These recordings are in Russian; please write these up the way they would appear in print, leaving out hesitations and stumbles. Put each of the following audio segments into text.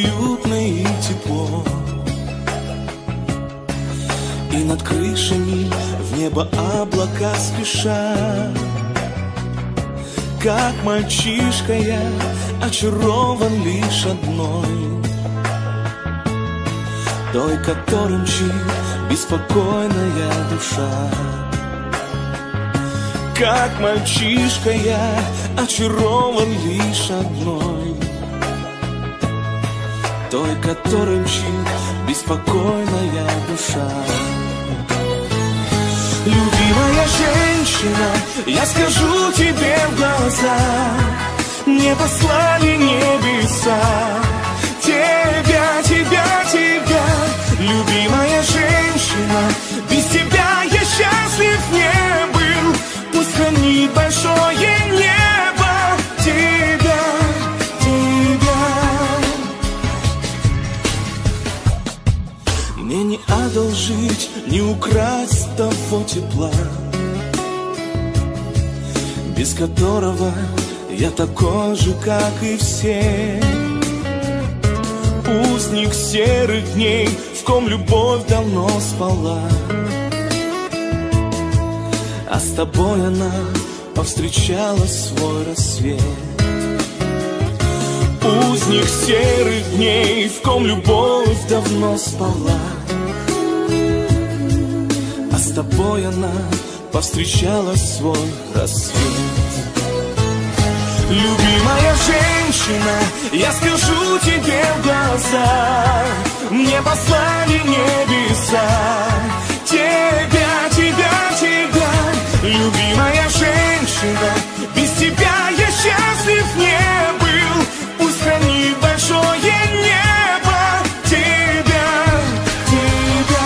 уютно и тепло. И над крышами в небо облака спешат. Как мальчишка я очарован лишь одной, той, которой мчит беспокойная душа. Как мальчишка я очарован лишь одной, той, которой мчит беспокойная душа. Любимая женщина, я скажу тебе в глаза, мне послали небеса тебя, тебя, тебя. Любимая женщина, без тебя я счастлив не был. Пусть хранит большое небо тебя, тебя. Мне не одолжить, не украсть того тепла, без которого я такой же, как и все. Узник серых дней, в ком любовь давно спала, а с тобой она повстречала свой рассвет. Узник серых дней, в ком любовь давно спала, а с тобой она повстречала свой рассвет. Любимая женщина, я скажу тебе в глаза, мне послали небеса тебя, тебя, тебя. Любимая женщина, без тебя я счастлив не был. Пусть хранит большое небо тебя, тебя.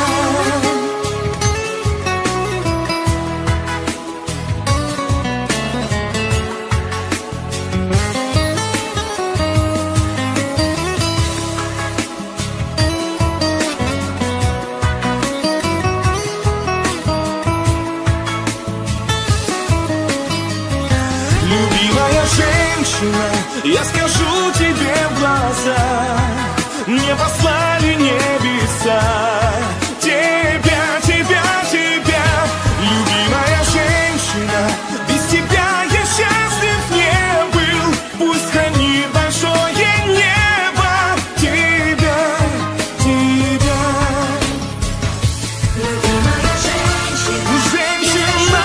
Я скажу тебе в глаза, мне послали небеса тебя, тебя, тебя. Любимая женщина, без тебя я счастлив не был. Пусть хранит большое небо тебя, тебя. Любимая женщина, Женщина,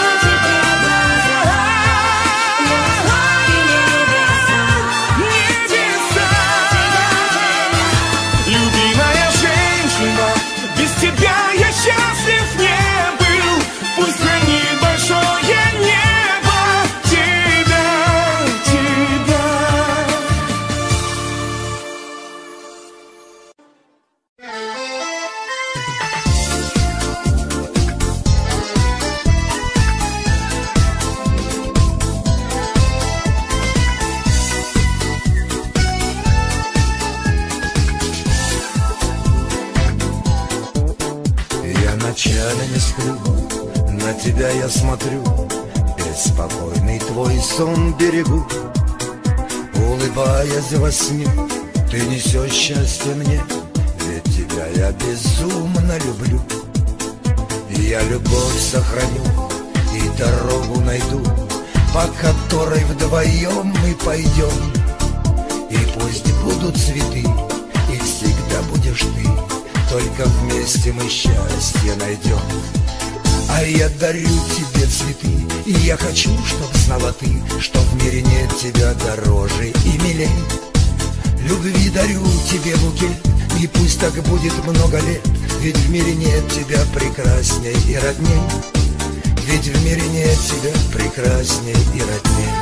ночами не сплю, на тебя я смотрю, беспокойный твой сон берегу. Улыбаясь во сне, ты несешь счастье мне, ведь тебя я безумно люблю. Я любовь сохраню и дорогу найду, по которой вдвоем мы пойдем. И пусть будут цветы, и всегда будешь ты, только вместе мы счастье найдем. А я дарю тебе цветы, и я хочу, чтоб знала ты, что в мире нет тебя дороже и милей. Любви дарю тебе букет, и пусть так будет много лет, ведь в мире нет тебя прекрасней и родней. Ведь в мире нет тебя прекрасней и родней.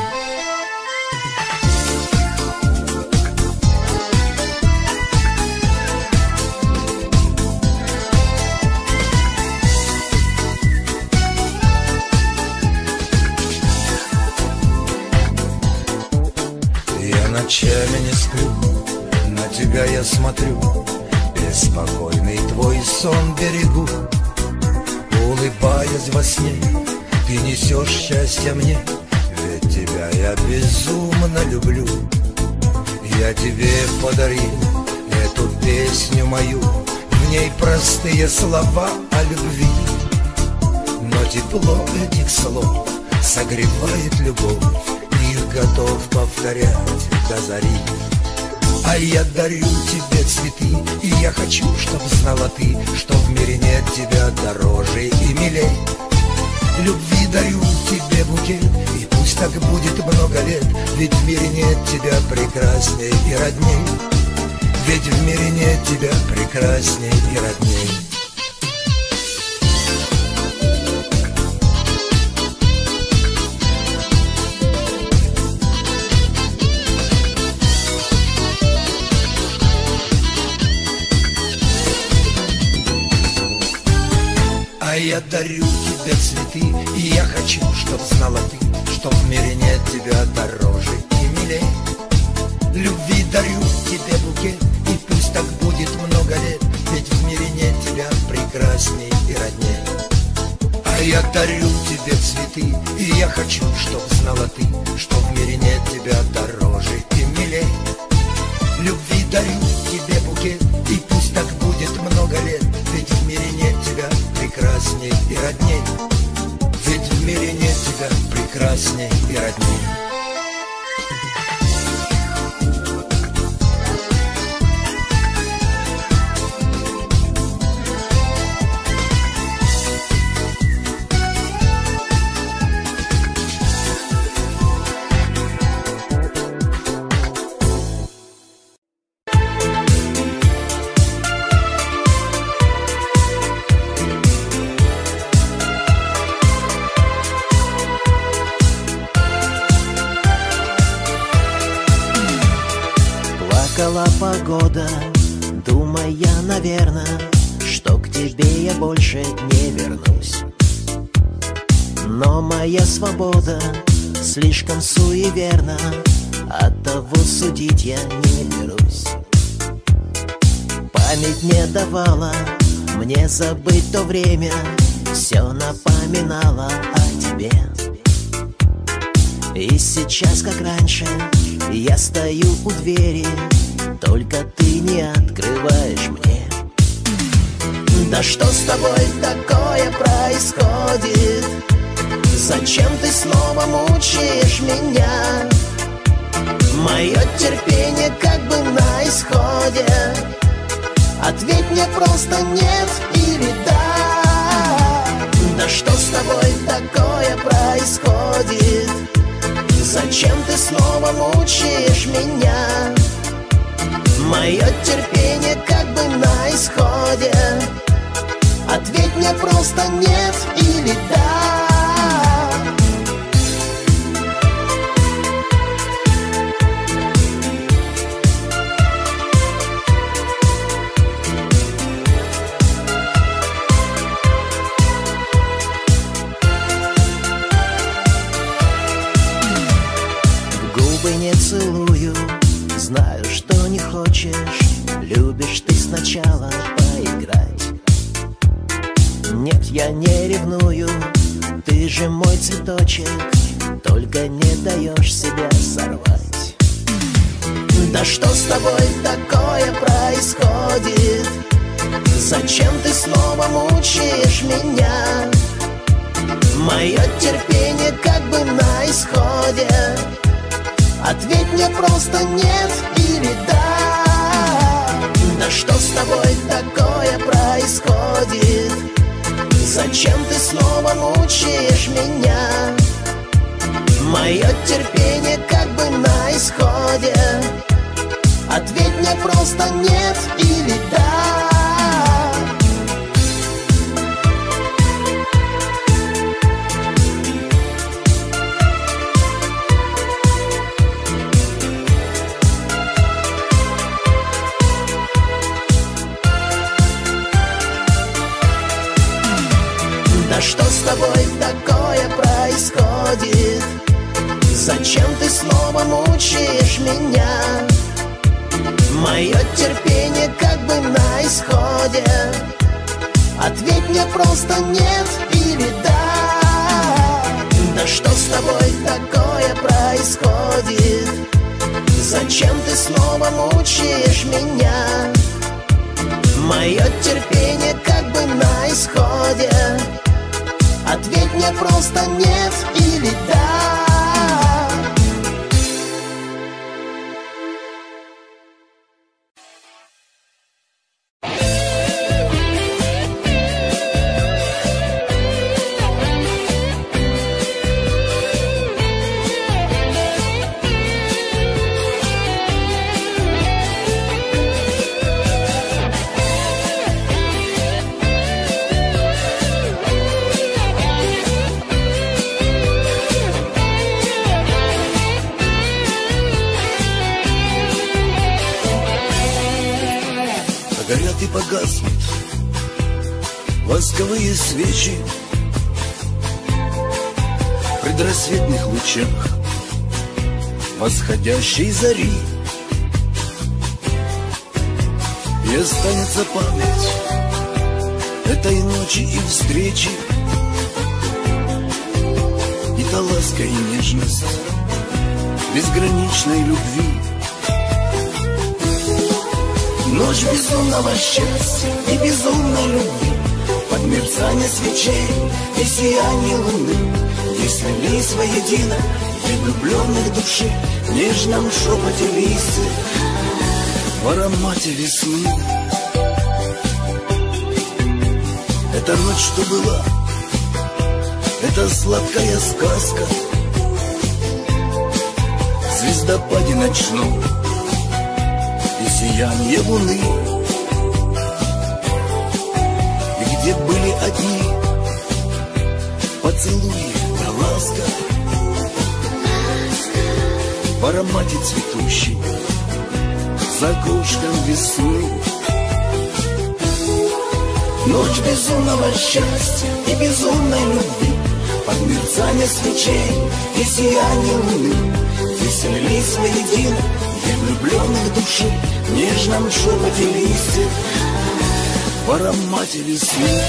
Ночами не сплю, на тебя я смотрю, беспокойный твой сон берегу. Улыбаясь во сне, ты несешь счастье мне, ведь тебя я безумно люблю. Я тебе подарил песню мою, в ней простые слова о любви. Но тепло этих слов согревает любовь, их готов повторять до зари. А я дарю тебе цветы, и я хочу, чтоб знала ты, что в мире нет тебя дороже и милей. Любви дарю тебе букет, и пусть так будет много лет, ведь в мире нет тебя прекрасней и родней. Ведь в мире нет тебя прекрасней и родней. А я дарю тебе цветы, и я хочу, чтоб знала ты, что в мире нет тебя дороже и милей. Любви дарю тебе букет, и пусть так будет много лет, ведь в мире нет тебя прекрасней и родней. А я дарю тебе цветы, и я хочу, чтоб знала ты, что в мире нет тебя дороже и милей. Любви дарю тебе букет, и пусть так будет много лет, ведь в мире нет тебя прекрасней и родней. Ведь в мире нет тебя прекрасней и родней. Плакала погода, думая, наверно, что к тебе я больше не вернусь. Но моя свобода слишком суеверна, оттого судить я не берусь. Память не давала мне забыть то время, все напоминало о тебе. И сейчас, как раньше, я стою у двери, только ты не открываешь мне. Да что с тобой такое происходит? Зачем ты снова мучаешь меня? Мое терпение как бы на исходе. Ответь мне просто нет или да. Да что с тобой такое происходит? Зачем ты снова мучаешь меня? Мое терпение как бы на исходе. Ответь мне просто нет или да. Не целую, знаю, что не хочешь, любишь ты сначала поиграть. Нет, я не ревную, ты же мой цветочек, только не даешь себя сорвать. Да что с тобой такое происходит? Зачем ты снова мучаешь меня? Мое терпение как бы на исходе. Ответь мне просто нет или да. Да что с тобой такое происходит? Зачем ты снова мучаешь меня? Мое терпение как бы на исходе. Ответь мне просто нет или да. Да что с тобой такое происходит? Зачем ты снова мучаешь меня? Мое терпение как бы на исходе. Ответь мне просто нет или да. Да что с тобой такое происходит? Зачем ты снова мучаешь меня? Мое терпение как бы на исходе. Ответь мне просто нет или да. Горят и погаснут восковые свечи в предрассветных лучах восходящей зари. И останется память этой ночи и встречи, и та ласка и нежность безграничной любви. Ночь безумного счастья и безумной любви, под мерцание свечей и сияние луны, где слились воедино для влюбленных души в нежном шепоте листьев, в аромате весны. Эта ночь, что была, это сладкая сказка, в звездопаде ночном и сияние луны. И где были одни поцелуи да ласка, в аромате цветущей за окошком весны. Ночь безумного счастья и безумной любви, под мерцание свечей и сияние луны, где слились воедино для влюбленных души в нежном шепоте листьев, в аромате весны.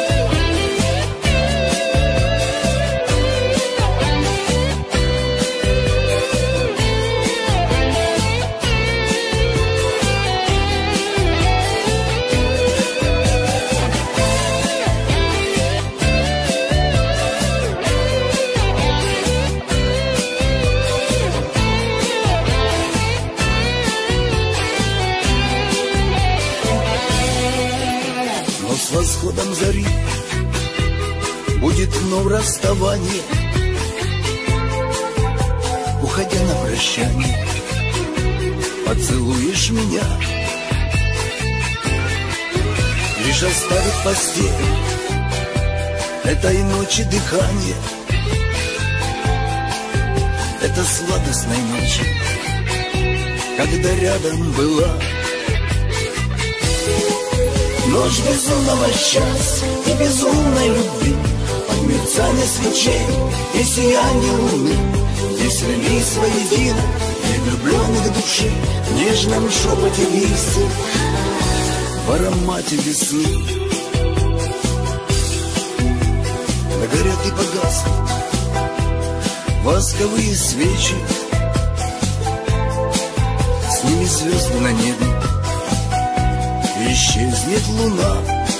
С восходом зари будет вновь расставание, уходя на прощание, поцелуешь меня, лишь оставит постель этой ночи дыхание, это сладостной ночи, когда рядом была. Ночь безумного счастья и безумной любви, под мерцание свечей и сияние луны, где слились воедино для влюбленных души в нежном шепоте листьев, в аромате весны. Горят и погаснут восковые свечи, с ними звезды на небе, исчезнет луна.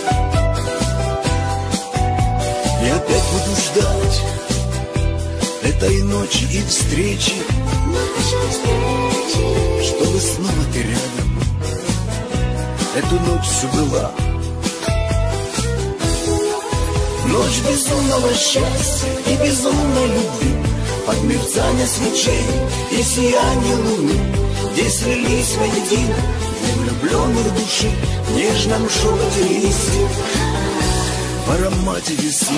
И опять буду ждать этой ночи и встречи, чтобы снова ты рядом эту ночь всю была. Ночь безумного счастья и безумной любви, под мерцание свечей и сияние луны, где слились воедино для влюбленных души в нежном шепоте листьев, в аромате весны.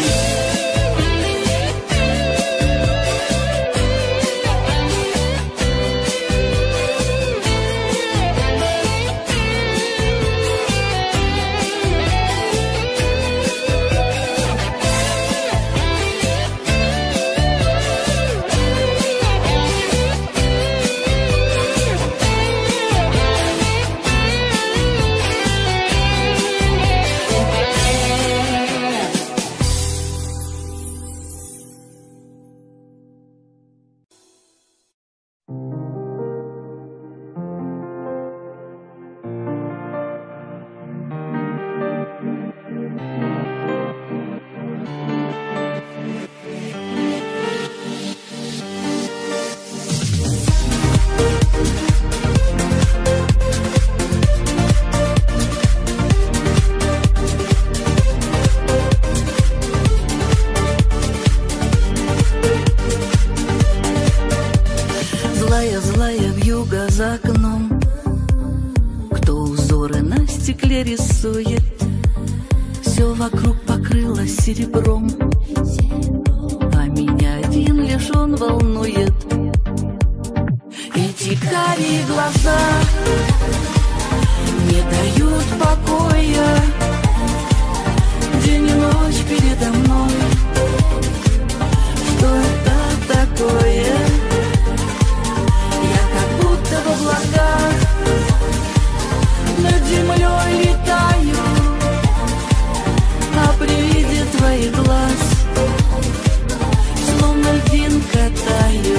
стекле рисует, все вокруг покрылось серебром, а меня один лишь он волнует. Эти карие глаза не дают покоя, день и ночь передо мной. Что это такое? Я как будто в облаках над землей летаю, а при виде твоих глаз словно льдинка таю.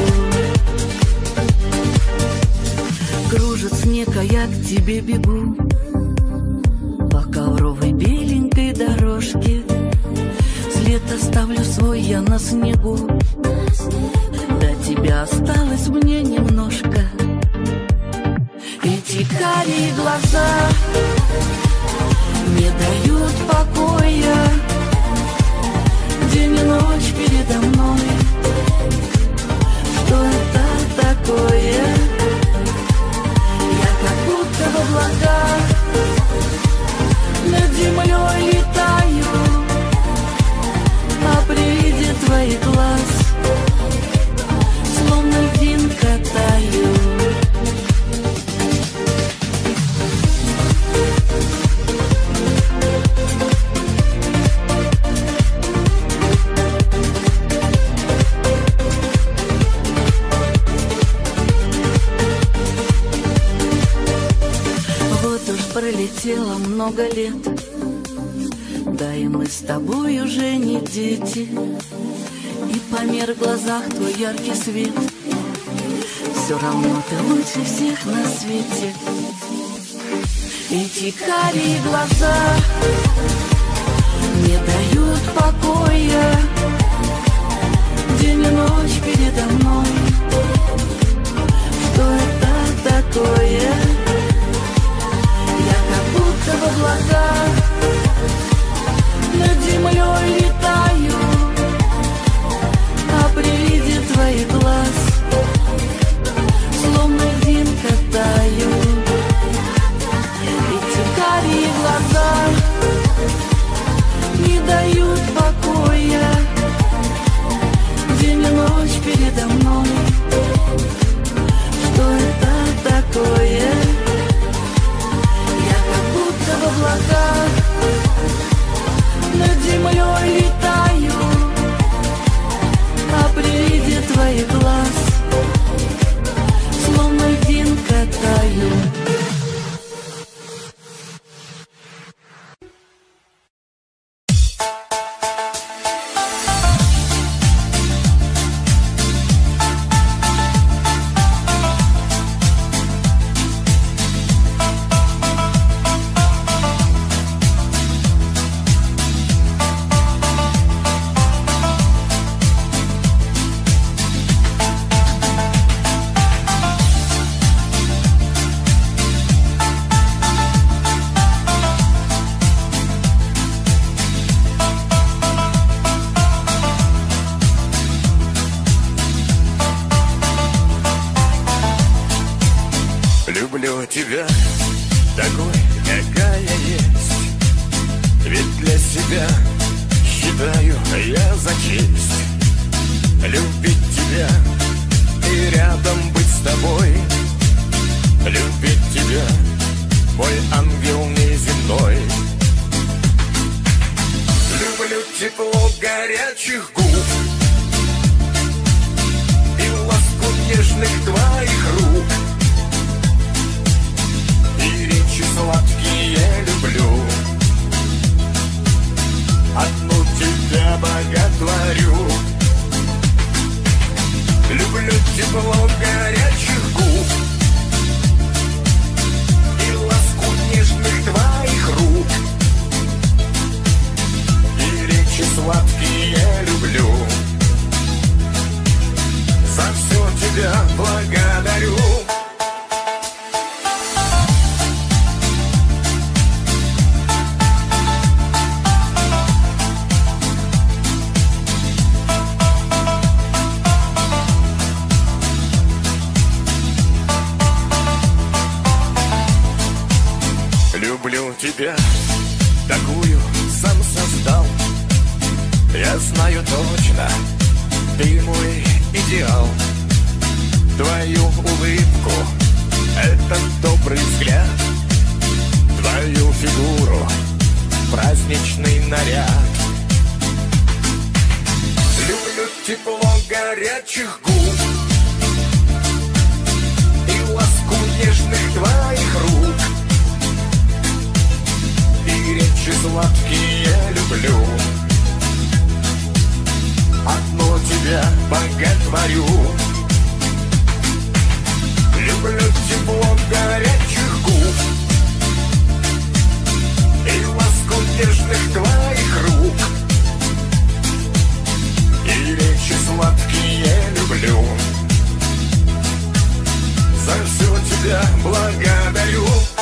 Кружит снег, а я к тебе бегу по ковровой беленькой дорожке. След оставлю свой я на снегу, до тебя осталось мне немножко. Эти карие глаза не дают покоя, день и ночь передо мной. Что это такое? Я как будто в облаках над землей летаю, а при виде твоих глаз словно льдинка таю. Пролетело много лет, да и мы с тобой уже не дети, и помер в глазах твой яркий свет. Все равно ты лучше всех на свете. Эти карие глаза не дают покоя, день и ночь передо мной. Что это такое? В облаках над землей летаю, а при виде твоих глаз словно льдинка таю. Эти карие глаза не дают покоя, день и ночь передо мной. Что это такое? В облаках над землей летаю, а при виде твоих глаз словно льдинка таю. Люблю тебя такой, какая есть, ведь для себя считаю я за честь любить тебя и рядом быть с тобой. Любить тебя, мой ангел неземной. Люблю тепло горячих губ и ласку нежных твоих рук. Сладкие люблю, одну тебя боготворю. Люблю тепло горячих губ и ласку нежных твоих рук. И речи сладкие люблю, за все тебя благодарю. Знаю тебя, такую сам создал. Я знаю точно, ты мой идеал. Твою улыбку, этот добрый взгляд, твою фигуру, праздничный наряд. Люблю тепло горячих губ и ласку нежных твоих рук. И речи сладкие люблю, одно тебя боготворю. Люблю тепло горячих губ и ласку нежных твоих рук. И речи сладкие люблю, за все тебя благодарю.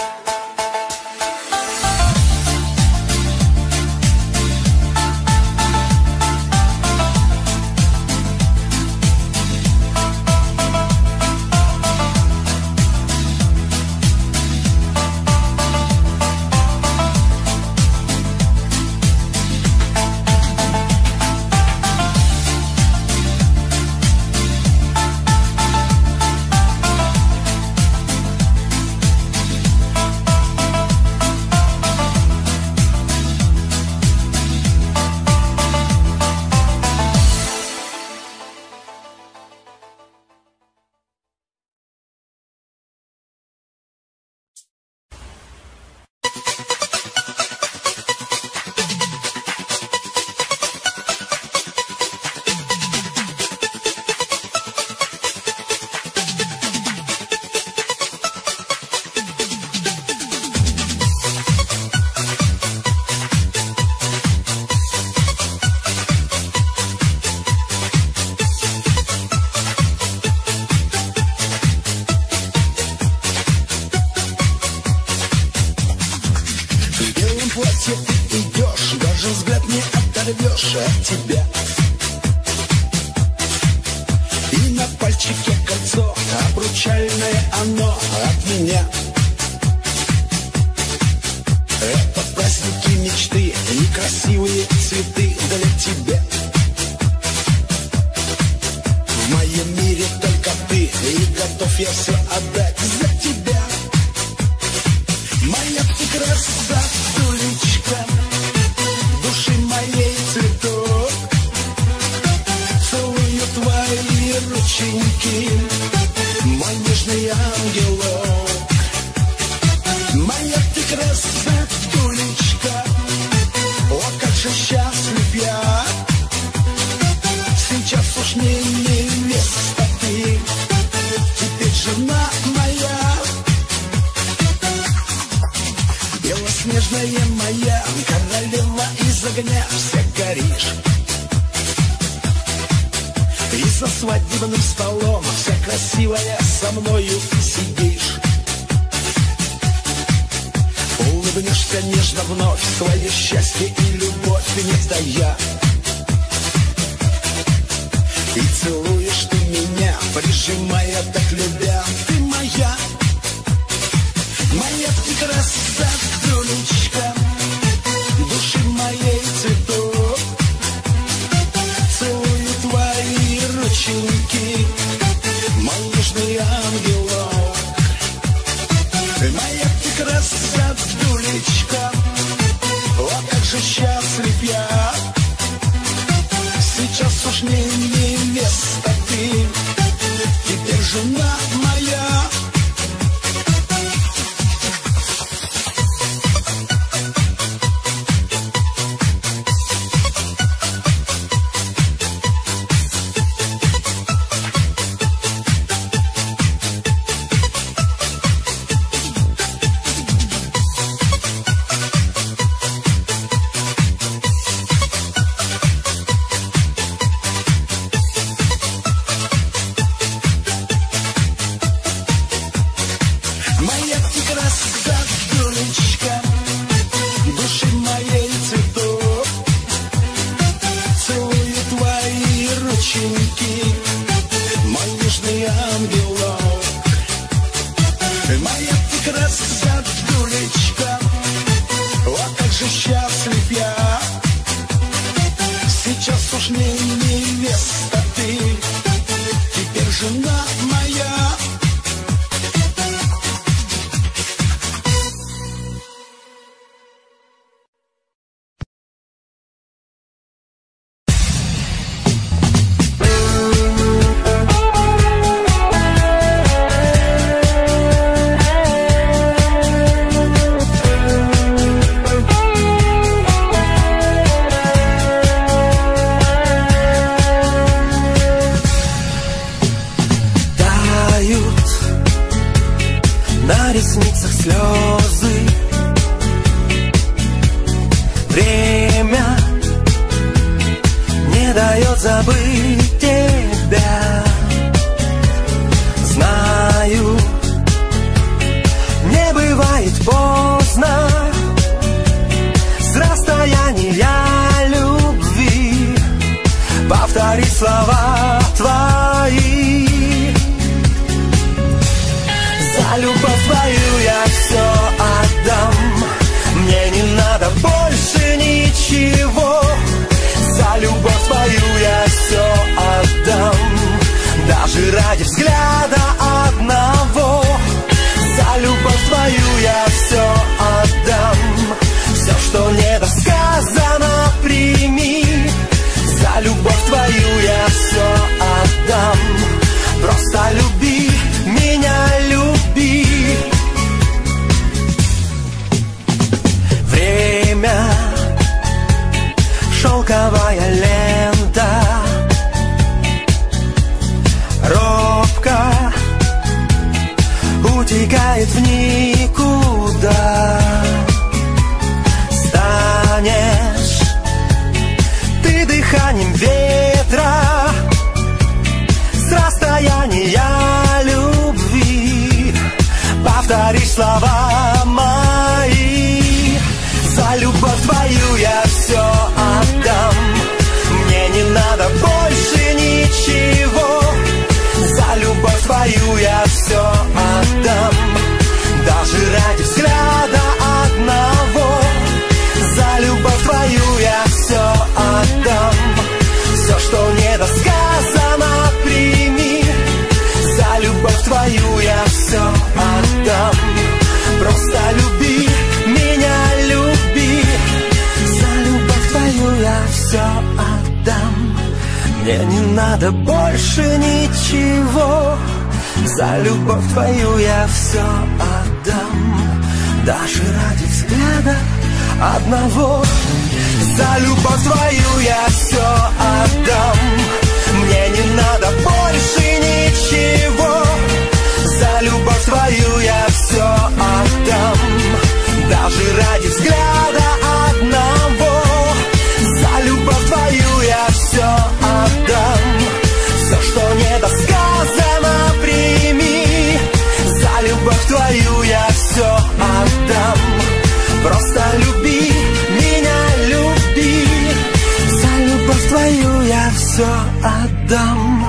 От тебя. И на пальчике кольцо, обручальное оно от меня. Это праздники мечты и красивые цветы для тебя. В моем мире только ты, и готов я все отдать за тебя. Моя ты красотулечка, души моей цветок, целую твои рученьки, мой нежный ангелок. Моя ты красотулечка, о, как же счастлив я, сейчас уж не невеста ты, теперь жена моя. Белоснежная моя королева из огня, вся горишь. И за свадебным столом вся красивая со мною сидишь. Улыбнешься нежно вновь, свое счастье и любовь не тая. И целуешь ты меня, прижимая, так любя, ты моя. Моя ты красотулечка, души моей цветок, целую твои рученьки, мой нежный ангелок. Моя ты красотулечка, о, как же счастлив я, сейчас уж не невеста ты, теперь жена моя. счастлив я. Сейчас уж не невеста ты, теперь жена моя. На ресницах слезы, время не дает забыть тебя. Знаю, не бывает поздно с расстояния любви повторить слова твои. За любовь твою я все отдам, мне не надо больше ничего. За любовь твою я все отдам, даже ради взгляда одного. За любовь твою я все отдам, все, что недосказано, прими. За любовь твою я все отдам, просто люби меня, люби. Время, шелковая лента, робко утекает в никуда. Станешь ты дыханием ветра с расстояния любви, повторишь слова мои. За любовь твою я все отдам, мне не надо больше ничего. За любовь твою я все отдам, даже ради взгляда одного. За любовь твою я все отдам, все, что недосказано, прими. За любовь твою я все отдам, просто люби меня, люби. За любовь твою я все отдам, мне не надо больше ничего. За любовь твою я все отдам, даже ради взгляда одного. За любовь твою я все отдам, мне не надо больше ничего. За любовь твою я все отдам, даже ради взгляда одного. За любовь твою я все отдам, все, что недосказано, прими. За любовь твою я все отдам, просто люби меня, люби. За любовь твою я все отдам.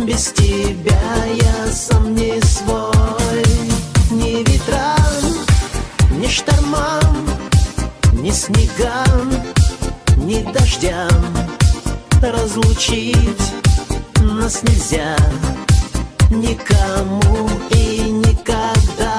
Без тебя я сам не свой. Ни ветрам, ни штормам, ни снегам, ни дождям разлучить нас нельзя никому и никогда.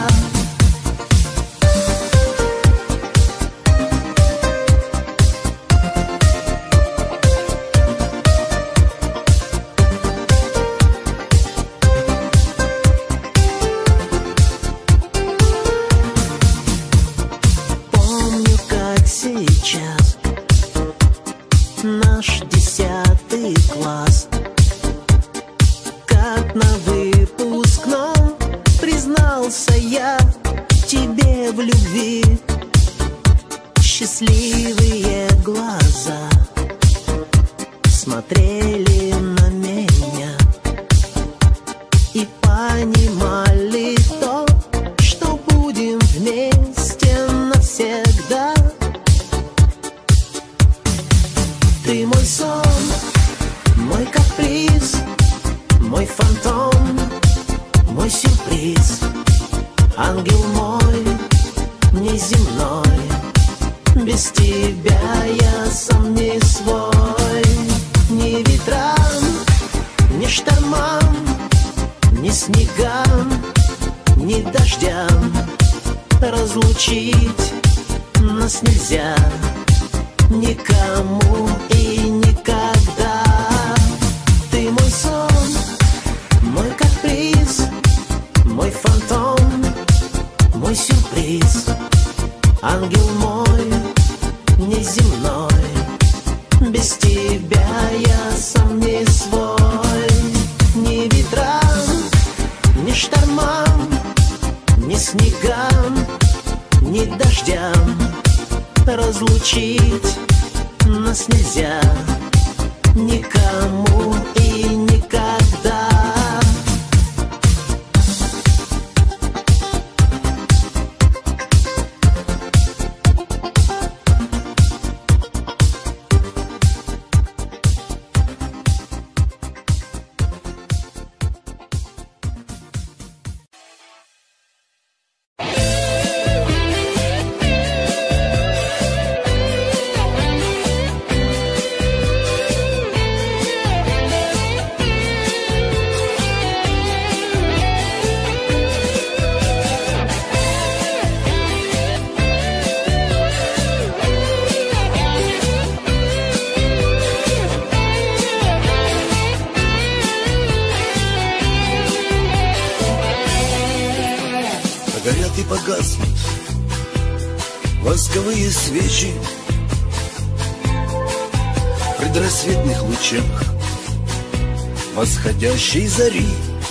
Помню, как сейчас наш 10 класс, как на выпускном признался я тебе в любви. Счастливые глаза смотрели на меня и понимали то, что будем вместе навсегда. Ты мой сон, мой каприз, мой фантом, мой сюрприз, ангел мой неземной. Без тебя я сам не свой. Ни ветрам, ни штормам, ни снегам, ни дождям разлучить нас нельзя никому и никогда. Ты мой сон, мой каприз, мой фантом, мой сюрприз, ангел мой неземной. Без тебя я сам не свой. Ни ветрам, ни штормам, ни снегам, ни дождям разлучить нас нельзя никому и никогда. Горят и погаснут восковые свечи в предрассветных лучах восходящей зари.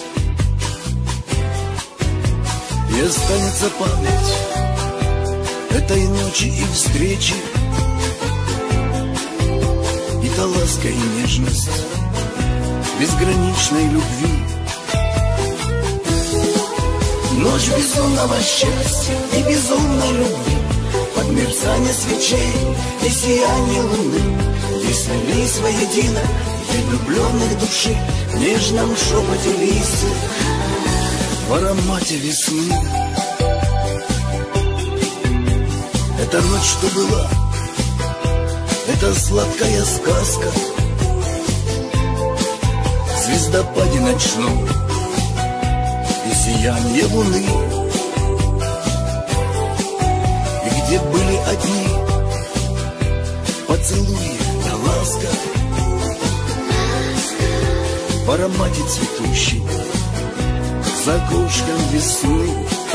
И останется память этой ночи и встречи, и та ласка и нежность безграничной любви. Ночь безумного счастья и безумной любви, под мерцание свечей и сияние луны, где слились воедино две влюбленных души в нежном шепоте листьев, в аромате весны. Эта ночь, что была, это сладкая сказка в звездопаде ночном и сияние луны. И где были одни поцелуи да ласка, в аромате цветущей за окошком весны.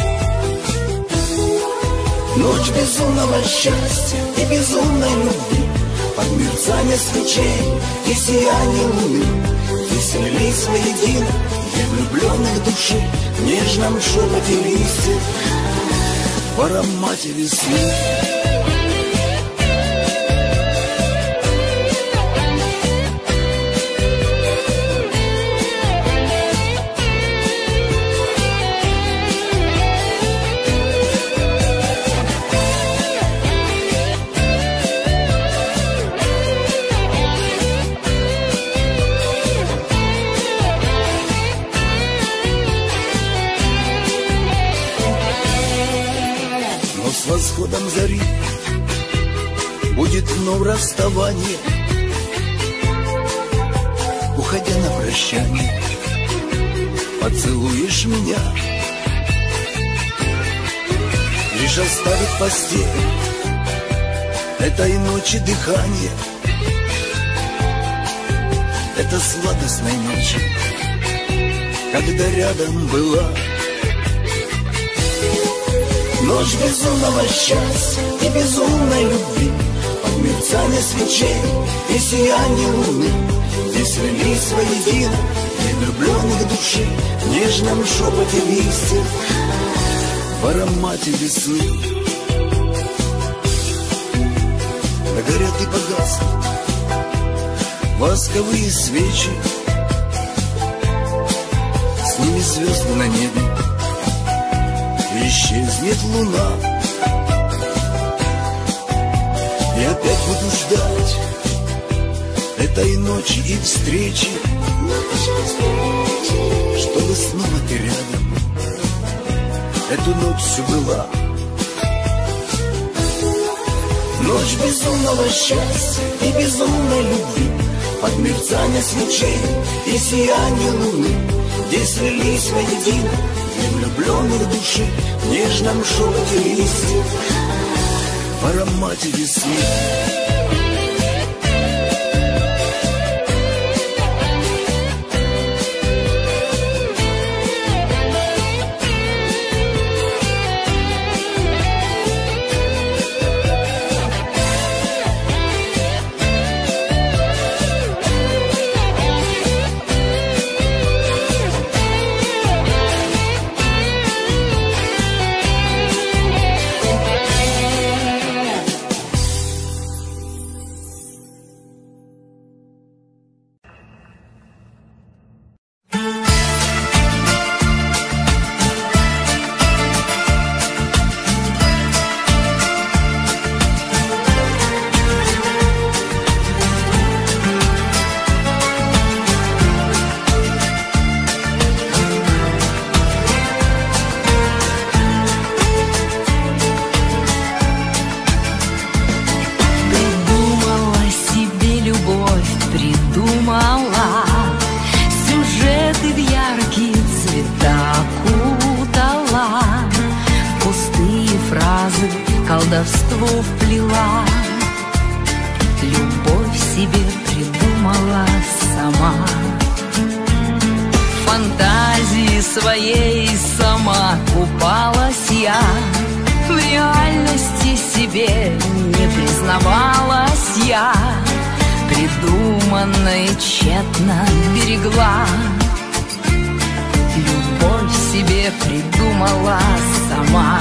Ночь безумного счастья и безумной любви, под мерцание свечей и сияние луны, где слились воедино две влюбленных души в нежном шепоте листьев, в аромате весны. восходом зари будет вновь расставание. Уходя на прощание, поцелуешь меня, лишь оставит постель этой ночи дыхание. Это сладостной ночи, когда рядом была. Ночь безумного счастья и безумной любви, под мерцание свечей и сияние луны, где слились воедино две влюбленных души в нежном шепоте листьев, в аромате весны. Горят и погаснут восковые свечи, с ними звезды на небе, и исчезнет луна. И опять буду ждать этой ночи и встречи, чтобы снова ты рядом эту ночь всю была. Ночь безумного счастья и безумной любви, под мерцание свечей и сияние луны, где слились воедино две влюбленных души в нежном шепоте листьев, в аромате весны. Колдовство вплела, любовь себе придумала сама, в фантазии своей сама купалась я, в реальности себе не признавалась я, придуманное тщетно берегла, любовь себе придумала сама.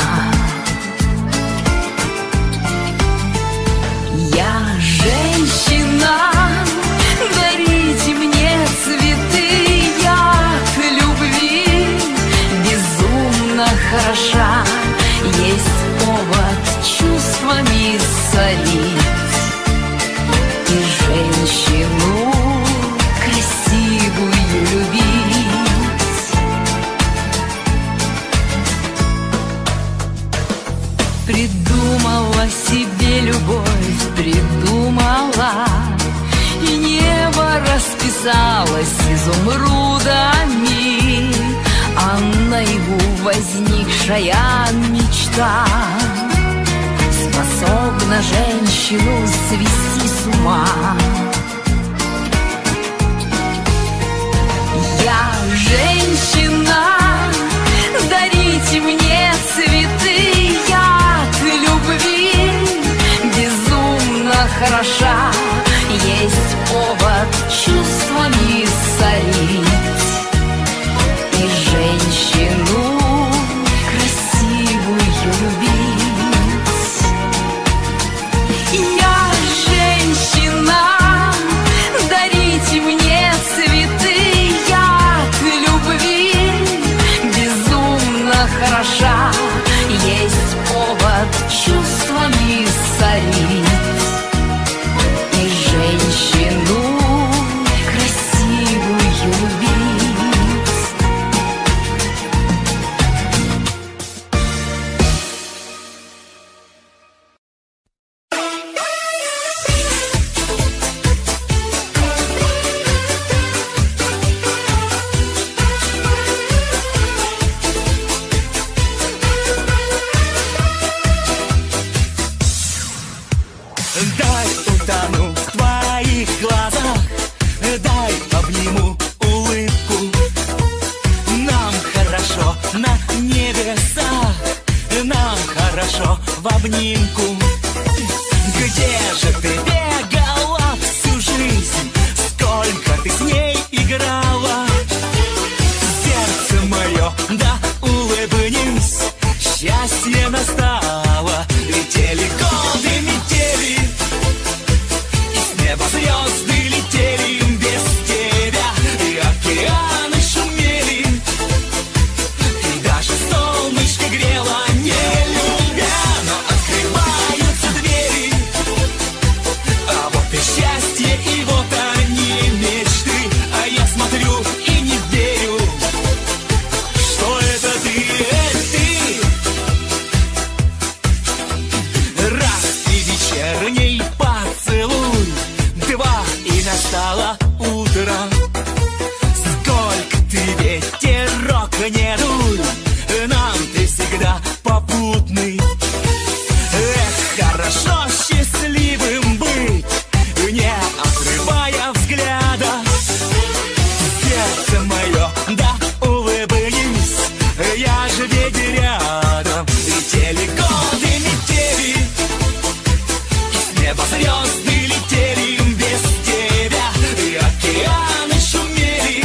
Я женщина, дарите мне цветы, я от любви безумно хороша, есть повод чувствами солить и женщину красивую любить. Придумала себе любовь, придумала, и небо расписалось изумрудами, а наяву возникшая мечта способна женщину свести с ума. Я женщина, дарите мне цветы, я от любви безумно хороша, есть повод чувствами солить и женщину красивую любить. Я женщина, обнимку. Где же ты бегала всю жизнь? Сколько ты с ней играла? Сердце мое, да улыбнись, счастье настало. Летели годы, метели, и с неба звезды летели без тебя, и океаны шумели, и даже солнышко грело, не любя, но открываются двери. А вот и счастье, и вот они мечты, а я смотрю и не верю, что это ты. Раз и вечерний поцелуй, два и настало утро. Сколько ты ветерок не дуй, нам ты всегда попутный. Эх, хорошо счастливым быть, не отрывая взгляда. Сердце мое, да улыбнись, я же ведь рядом. Летели годы, метели, и с неба звезды летели без тебя, и океаны шумели,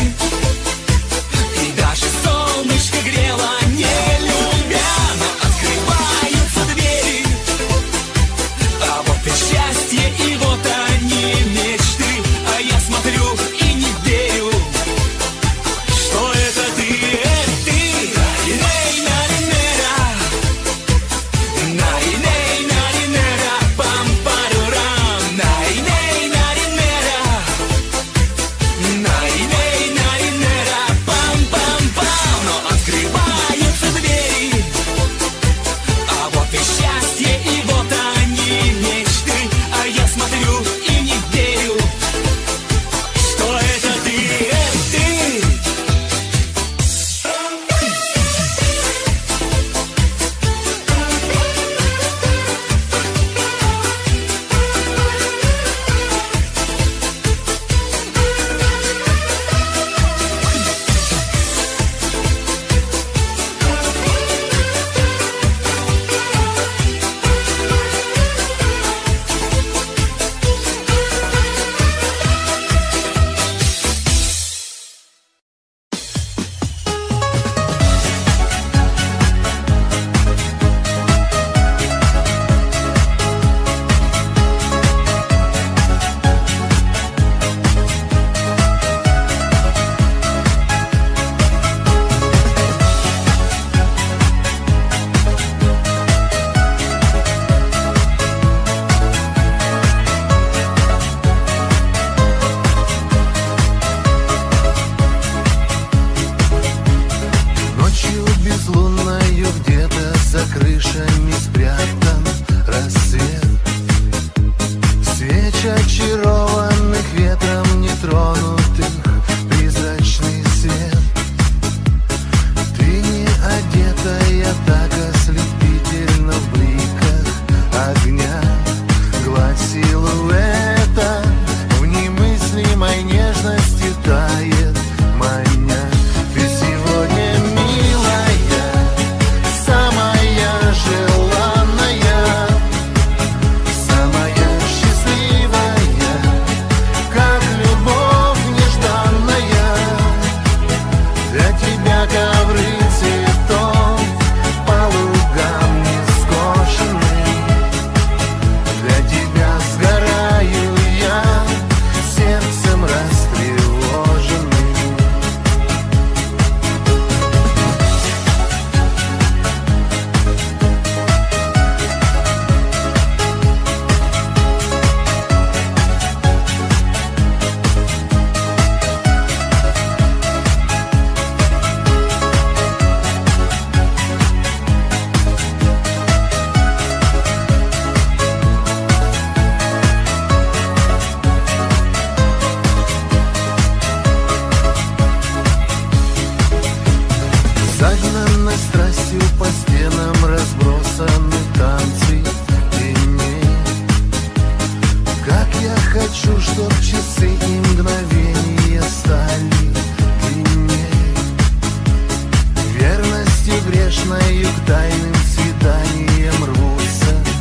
и даже солнышко грело, не любя, но открываются двери. А вот и счастье, и вот они мечты, а я смотрю и не верю, что это ты. грешною к тайным свиданиям рвутся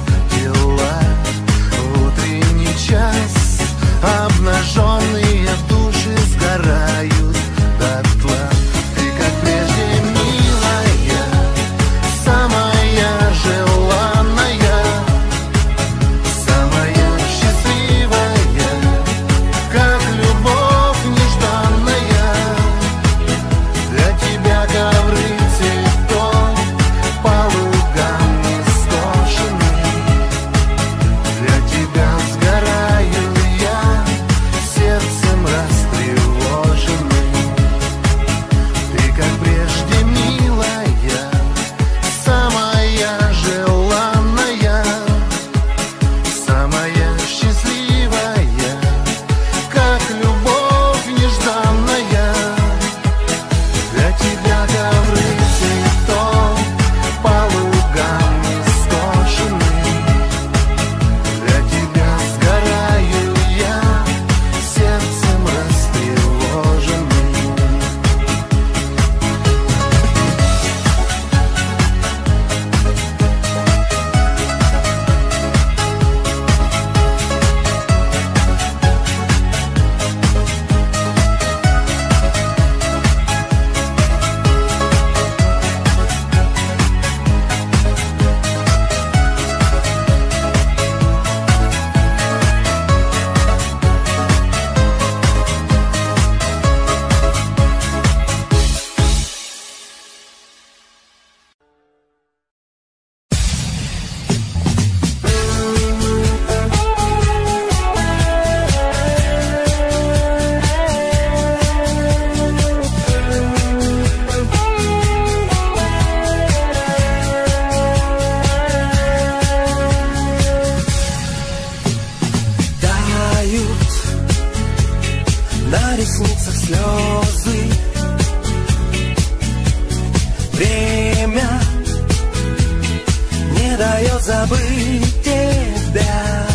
забыть тебя.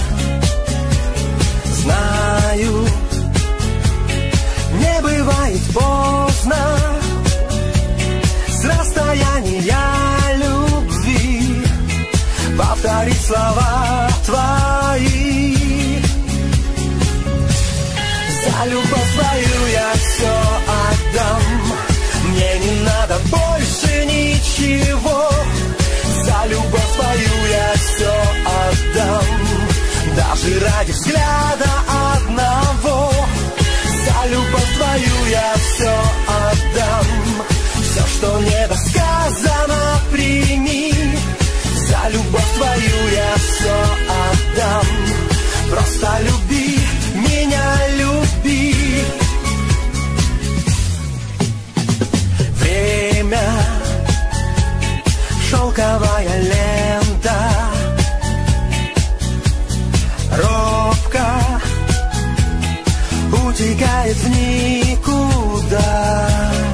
Знаю, не бывает поздно с расстояния любви повторить слова твои. За любовь твою я все отдам, мне не надо больше ничего. За любовь твою я все отдам, даже ради взгляда одного. За любовь твою я все отдам, все, что недосказано, прими. За любовь твою я все отдам, просто люби меня, люби. Время — шелковая лента, робко утекает в никуда.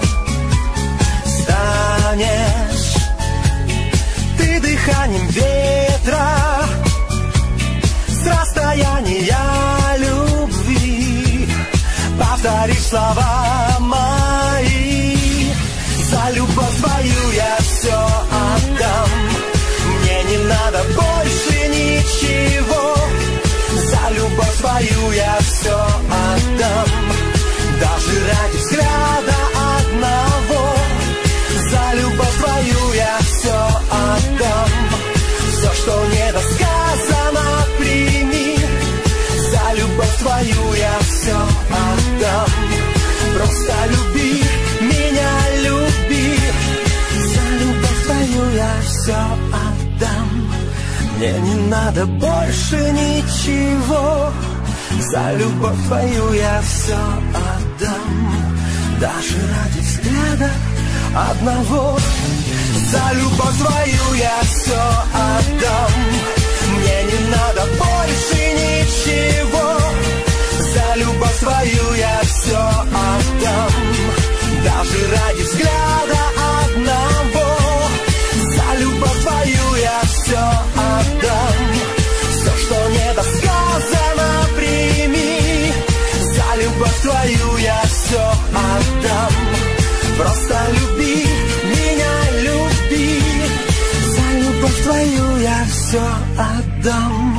Станешь ты дыханием ветра с расстояния любви, повторишь слова мои. За любовь твою я все отдам, мне не надо больше ничего. За любовь твою я все отдам, даже ради взгляда одного. За любовь твою я все отдам, все, что недосказано, прими. За любовь твою я все отдам, просто люби меня, люби. За любовь твою я все отдам, мне не надо больше ничего. За любовь твою я все отдам, даже ради взгляда одного. За любовь твою я все отдам, мне не надо больше ничего. За любовь твою я все отдам, даже ради взгляда одного. За любовь твою я все отдам, все, что недосказано, прими. За любовь твою я все отдам, просто люби меня, люби. За любовь твою я все отдам.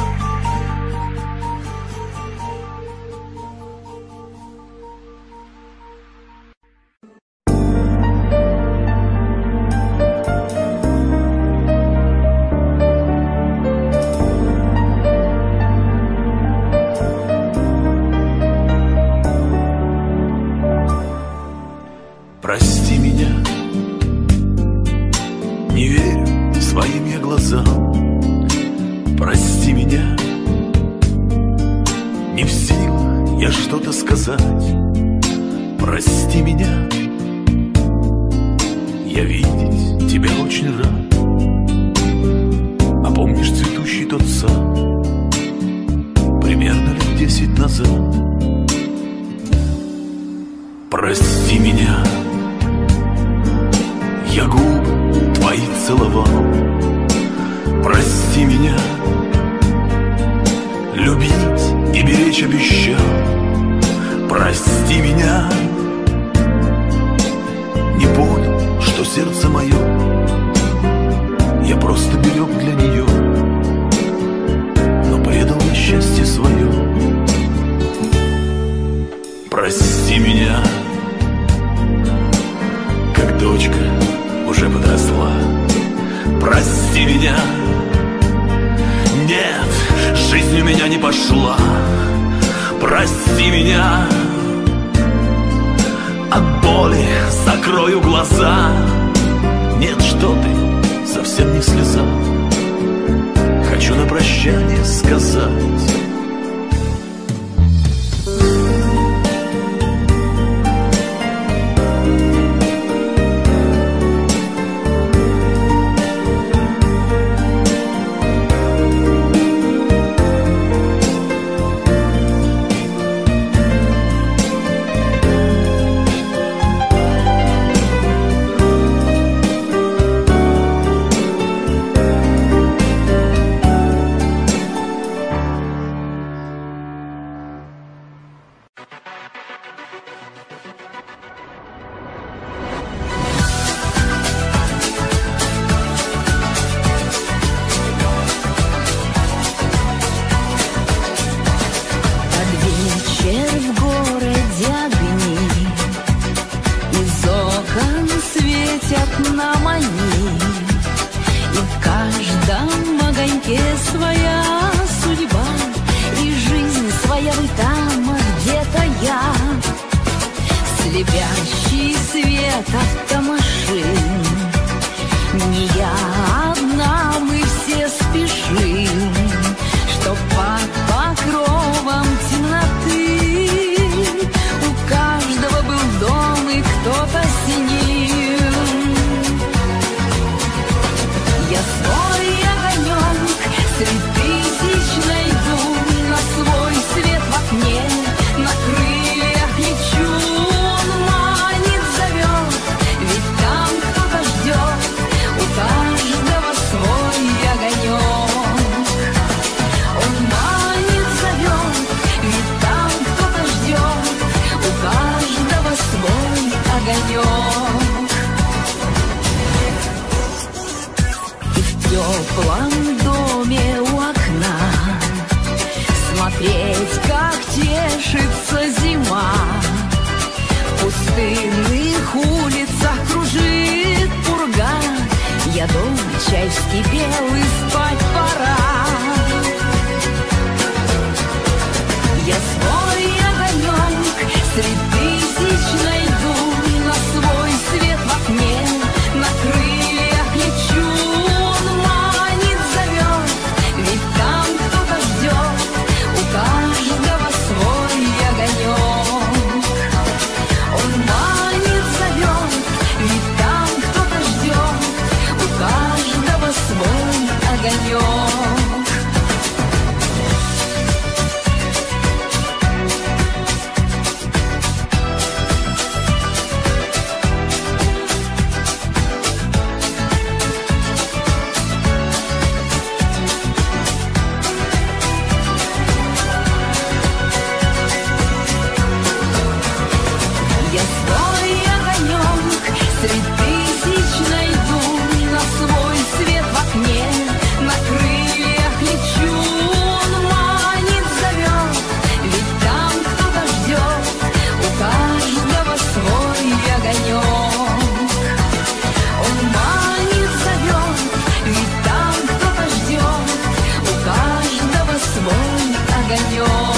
Прости меня, не верю своим я глазам. Прости меня, не в силах я что-то сказать. Прости меня, я видеть тебя очень рад. А помнишь цветущий тот сад, примерно лет 10 назад? Прости меня, я губы твои целовал. Прости меня, любить и беречь обещал. Прости меня, не понял, что сердце мое я просто берег для нее, но предал на счастье свое. Прости меня, как дочка уже подросла. Прости меня, нет, жизнь у меня не пошла. Прости меня, от боли закрою глаза. Нет, что ты, совсем не слеза. Хочу на прощание сказать: окон светят нам они, и в каждом огоньке своя судьба, и жизнь своя вы там, а где-то я. Слепящий свет автомашин, не я одна, мы все спешим, чтоб под покровом темноты у каждого был дом и кто-то синим. Я свой огонек среди тысяч найду, на свой свет в окне, на крыльях лечу. Он манит, зовет, ведь там кто-то ждет, у каждого свой огонек. Он манит, зовет, ведь там кто-то ждет, у каждого свой огонек. И в теплом доме у окна смотреть, как тешится зима. В пустынных улицах кружит пурга, я дома чай вскипел и спать пора. Я свой огонек среди тысяч найду, на свой свет в окне, на крыльях лечу. Он манит, зовет, ведь там кто-то ждет, у каждого свой огонек. Он манит, зовет, ведь там кто-то ждет, у каждого свой огонек. Я свой огонек среди тысяч найду, на свой свет в окне, на крыльях лечу. Он манит, зовет, ведь там кто-то ждет, у каждого свой огонек. Он манит, зовет, ведь там кто-то ждет, у каждого свой огонек.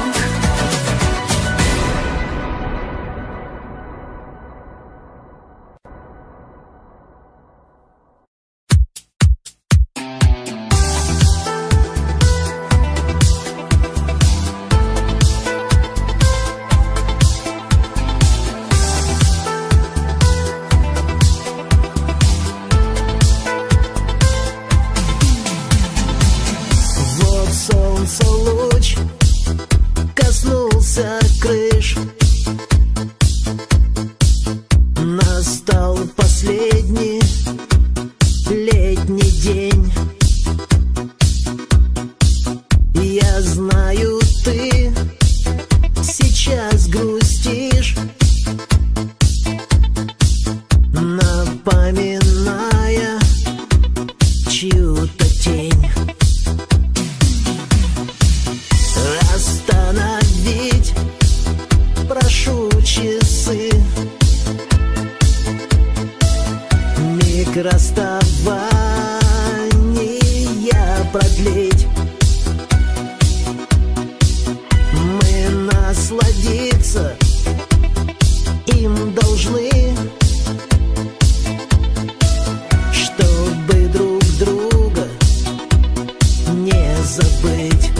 Вот солнце луч коснулся крыш, настал последний летний день. Я знаю, ты сейчас грустишь, напоминая чью-то тень. Остановить прошу часы, миг расставания продлить. Мы насладиться им должны, чтобы друг друга не забыть.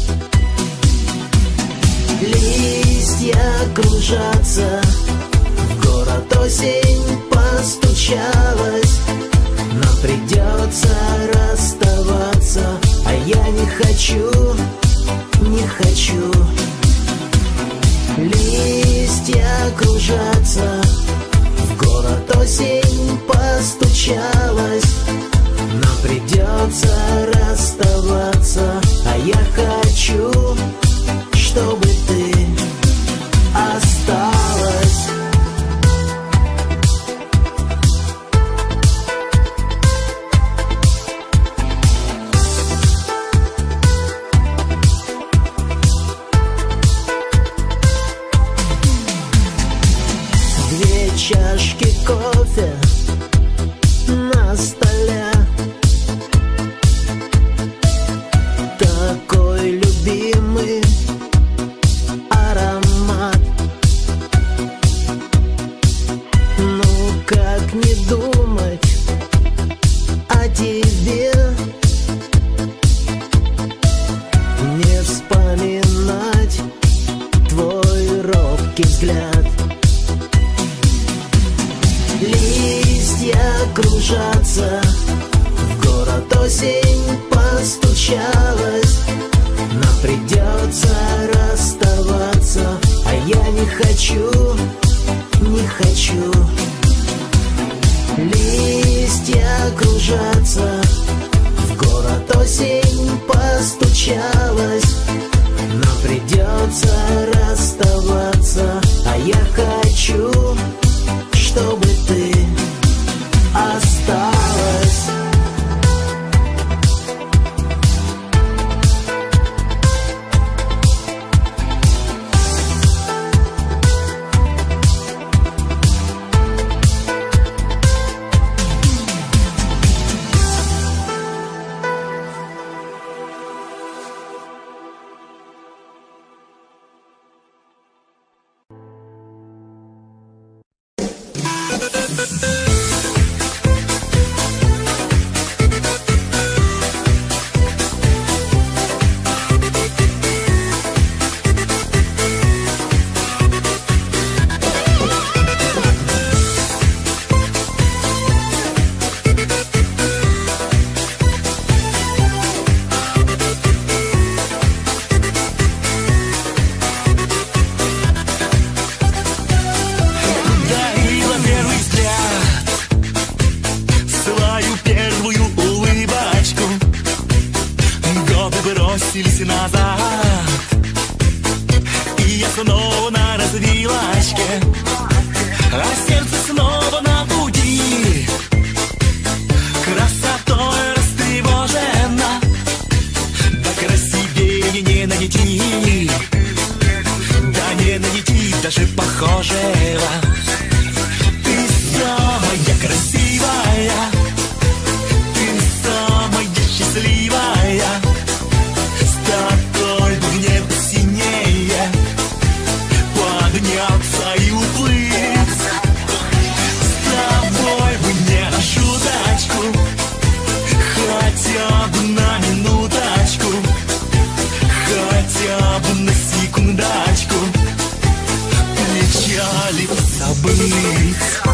Листья кружатся, в город осень постучалась, нам придется расставаться, а я не хочу, не хочу. Листья кружатся, в город осень постучалась, нам придется расставаться, а я хочу, чтобы ты осталась. Две чашки кофе на столе, такой любимый аромат. Ну как не думать о тебе, не вспоминать твой робкий взгляд. Листья кружатся, в город осень постучалась. Нам придется расставаться, а я не хочу, не хочу. Листья кружатся, в город осень постучалась. Нам придется расставаться, а я хочу, чтобы ты осталась. Бросились назад, и я снова на развилочке, а сердце снова на пути. Красотой растревожена, да красивее не найти, да не найти даже похожего. Ты самая красивая, ты самая счастливая. Такой в небо синее подняться и уплыть. С тобой бы не на шуточку, хотя бы на минуточку, хотя бы на секундочку печали забыть.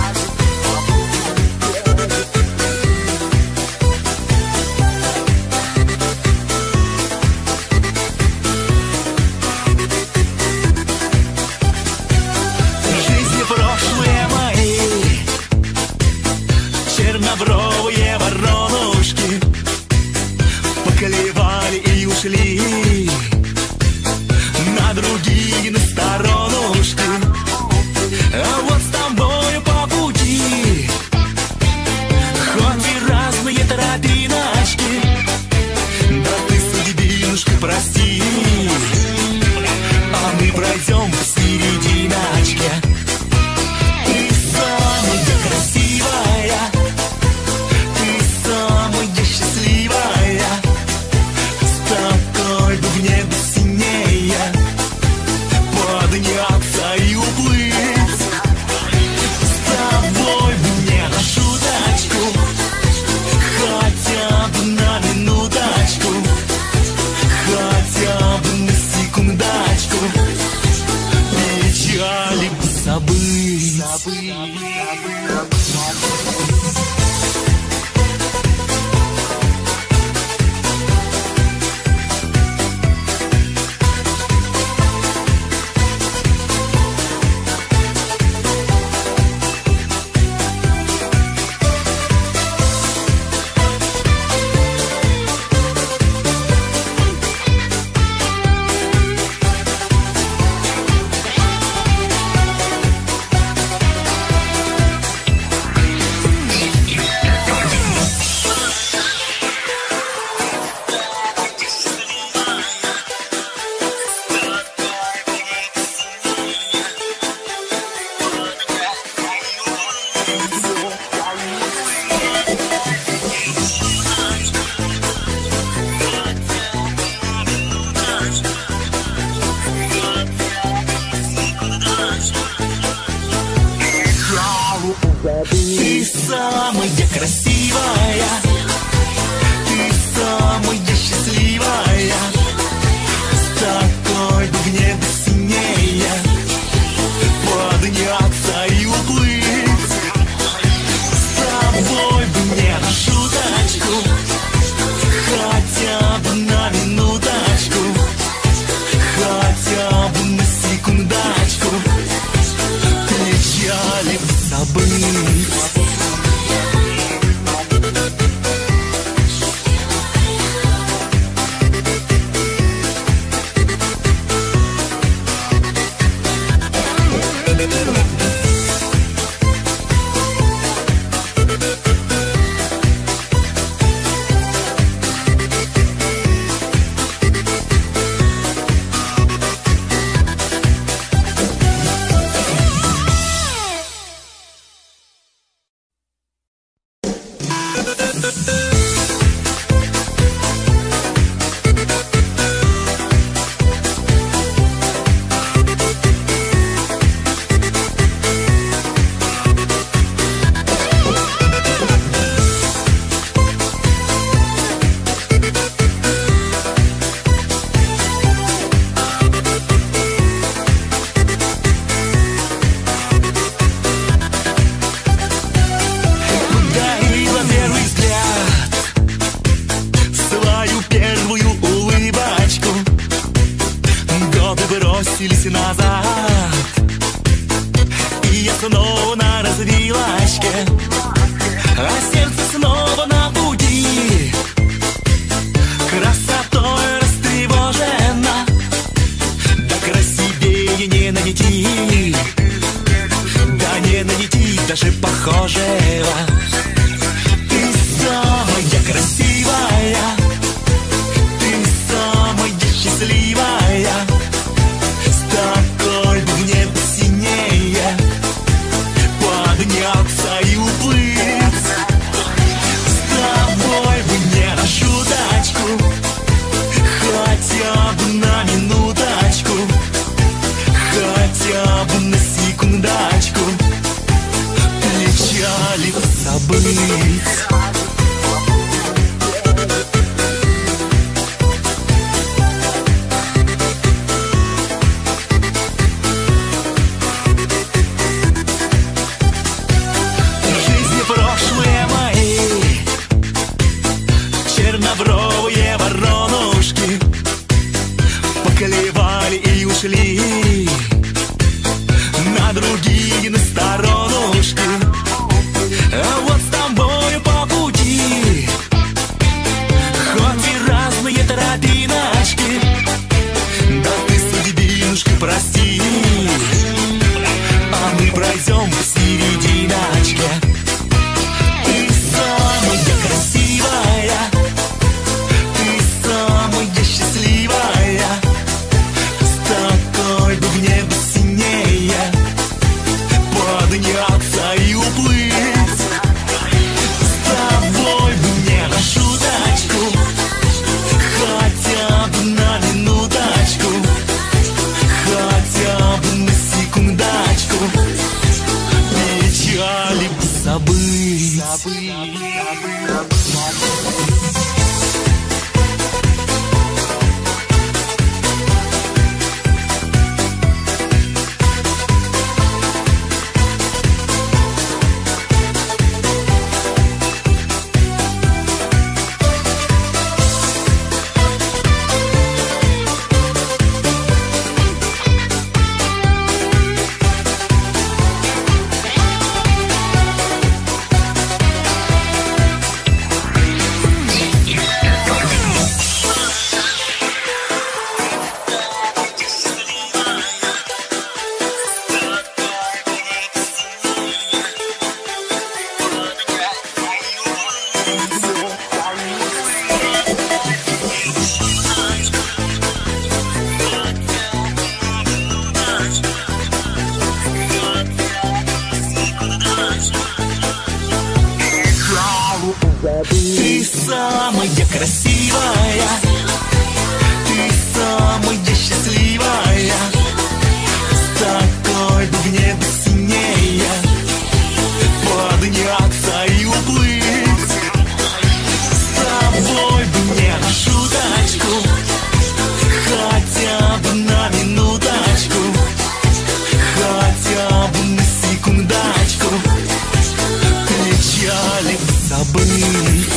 Чернобровые воронушки поклевали и ушли на другие, на сторонушки. А вот с тобою по пути, хоть и разные тропиночки, да ты судьбинушка прости, а мы пройдем в серединочке. Ты самая красивая, счастливая, с тобой бы в небо синее подняться и уплыть. С тобой бы не на шуточку, хотя бы на минуточку, хотя бы на секундочку печали бы забыть. Ты самая красивая, ты самая счастливая, с такой бы в небо синее подняться и уплыть. С тобой бы мне на шуточку, хотя бы на минуточку, хотя бы на секундочку, печали бы забыть. Ты самая красивая, ты самая счастливая, с такой бы в небо синее поднялся печали забыть.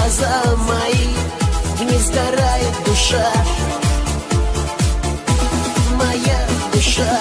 глаза мои, в них сгорает душа, моя душа.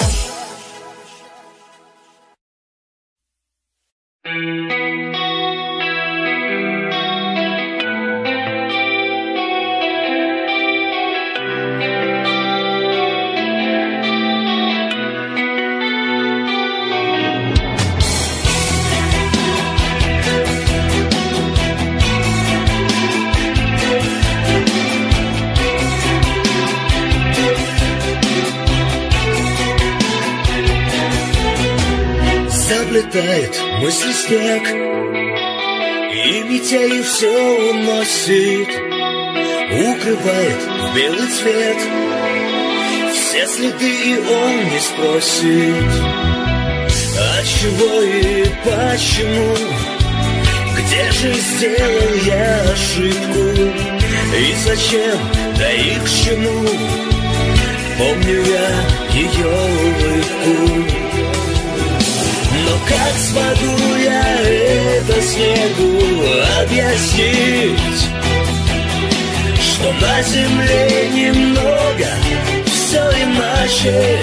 Заплетает мысли снег, и метелью все уносит, укрывает в белый цвет все следы, и он не спросит, отчего и почему, где же сделал я ошибку, и зачем, да и к чему. Помню я ее улыбку. Но как смогу я это снегу объяснить, что на земле немного все иначе?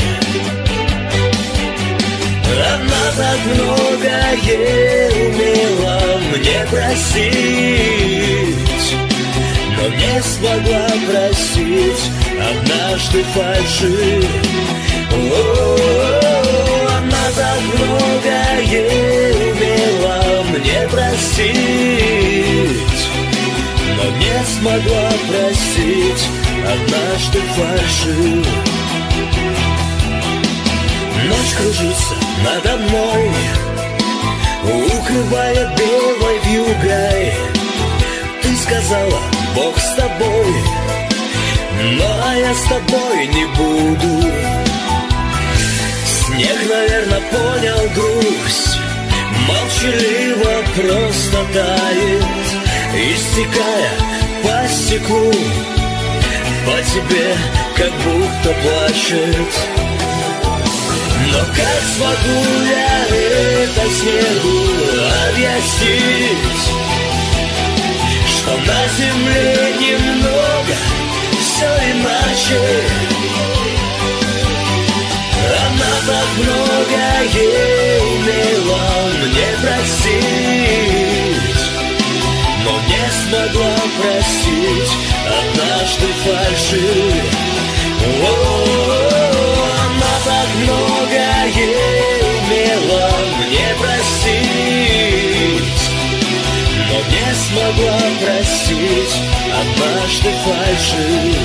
Она так многое умела мне простить, но не смогла простить однажды фальши. Она так многое умела мне простить, но не смогла простить однажды фальши. Ночь кружится надо мной, укрывая белой вьюгой. Ты сказала, Бог с тобой, но я с тобой не буду. Снег, наверное, понял грусть, молчаливо просто тает, истекая по стеклу, по тебе как будто плачет. Но как смогу я это снегу объяснить, что на земле немного все иначе? Она так многое умела мне простить, но не смогла простить однажды фальши. Она так многое умела мне простить, но не смогла простить однажды фальши.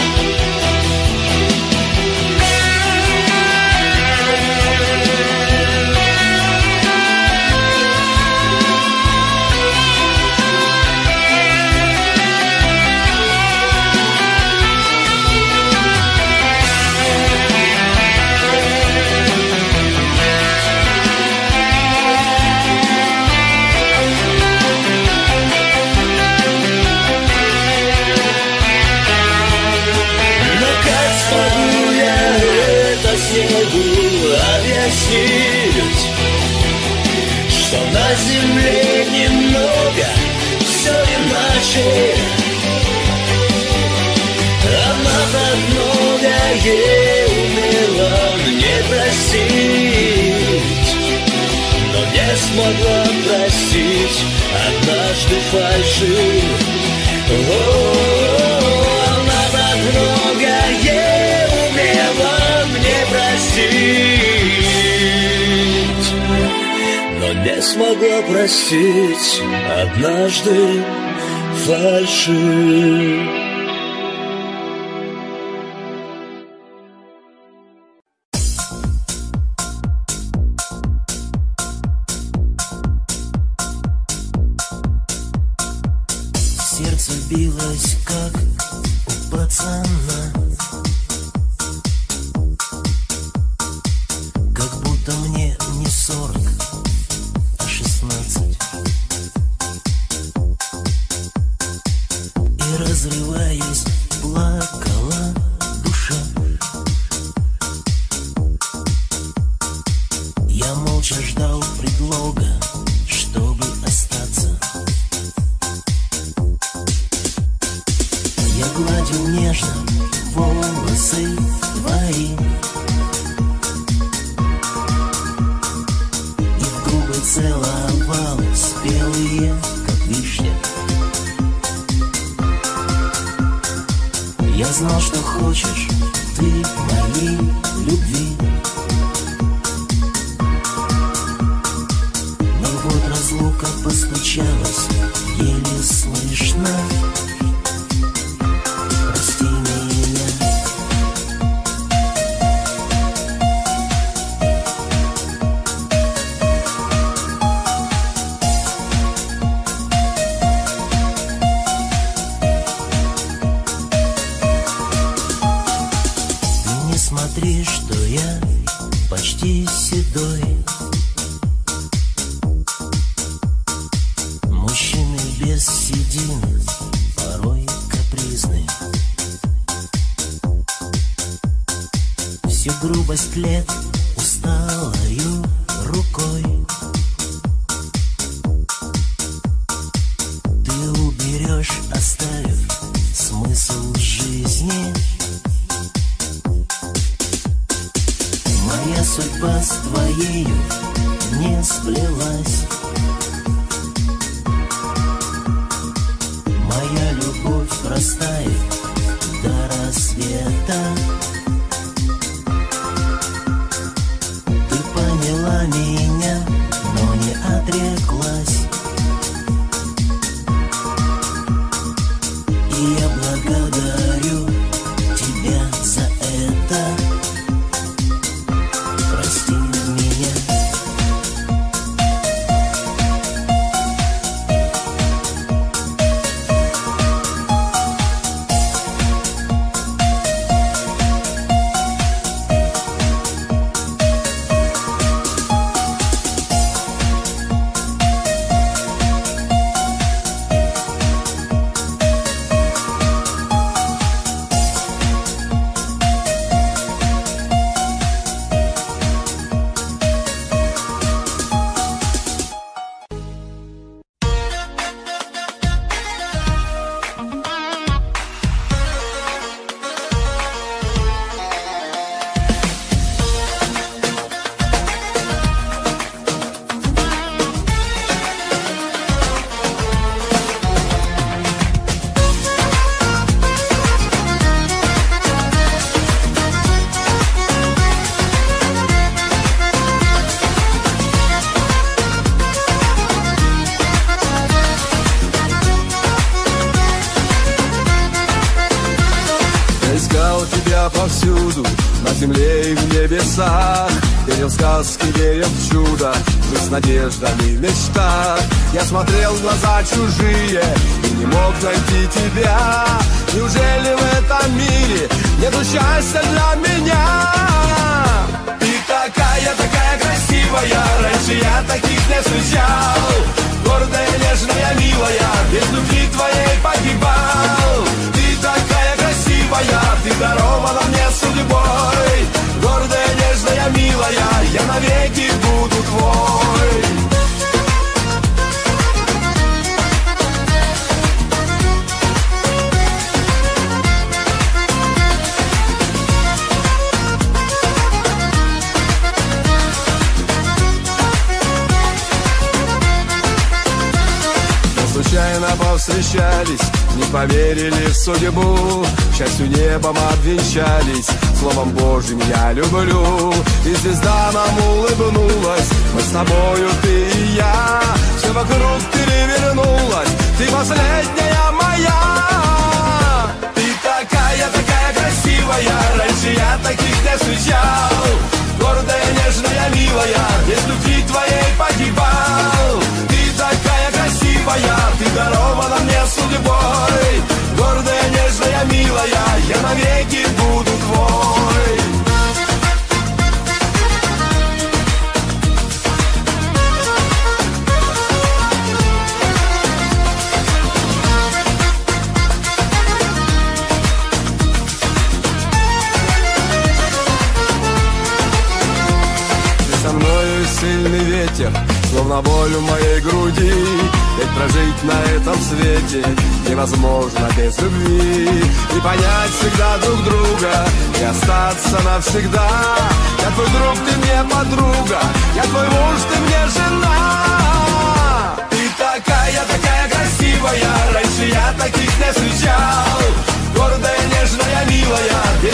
Объяснить, что на земле немного все иначе. Она так многое умела мне простить, но не смогла простить однажды фальши. Она так многое умела мне простить, но не смогла простить однажды фальши. Сердце билось, как у пацана, как будто мне не 40, а 16. И разрываясь, плакала душа. Я молча ждал предлога, чтобы остаться. хочешь ты моей любви. Но вот разлука постучалась, еле слышно. Прости меня. Ты не смотри, что я почти седой. Мужчины без седин порой капризны. Всю грубость лет усталою рукой ты уберешь, оставив смысл жизни. Моя судьба с твоею не сплелась. Моя любовь растает до рассвета. Ты поняла меня, но не отреклась. И я благодарю тебя за это. Прости меня. Искал тебя повсюду, на земле и в небесах. Верил в сказки, верил в чудо, жил с надеждами в мечтах. Я смотрел в глаза чужие и не мог найти тебя. Неужели в этом мире нету счастья для меня? Ты такая, такая красивая, раньше я таких не встречал. Гордая, нежная, милая, без любви твоей погибал. Ты такая красивая, ты дарована мне судьбой. Гордая, нежная, милая, я навеки буду твой. Случайно повстречались, не поверили в судьбу. Счастью небом обвенчались, словом Божьим я люблю. И звезда нам улыбнулась, мы с тобою, ты и я. Все вокруг перевернулось, ты последняя моя. Ты такая, такая красивая, раньше я таких не встречал. Гордая, нежная, милая, без любви твоей погибал. Ты такая красивая, ты дарована мне судьбой. Гордая, нежная, милая, я навеки буду твой. Ты со мною сильный ветер, словно боль в моей груди. Ведь прожить на этом свете невозможно без любви. И понять всегда друг друга, и остаться навсегда. Я твой друг, ты мне подруга, я твой муж, ты мне жена. Ты такая, такая красивая, раньше я таких не встречал. Гордая, нежная, милая,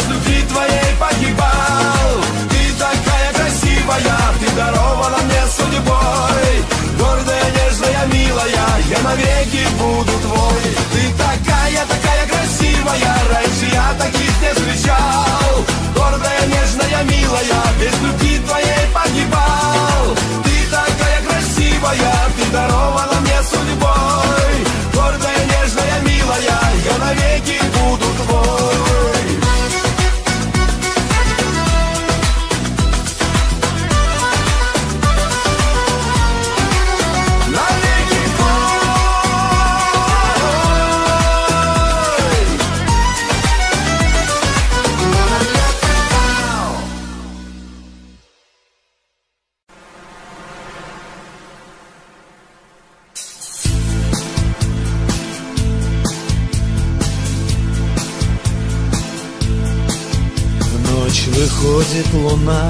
Всходит луна,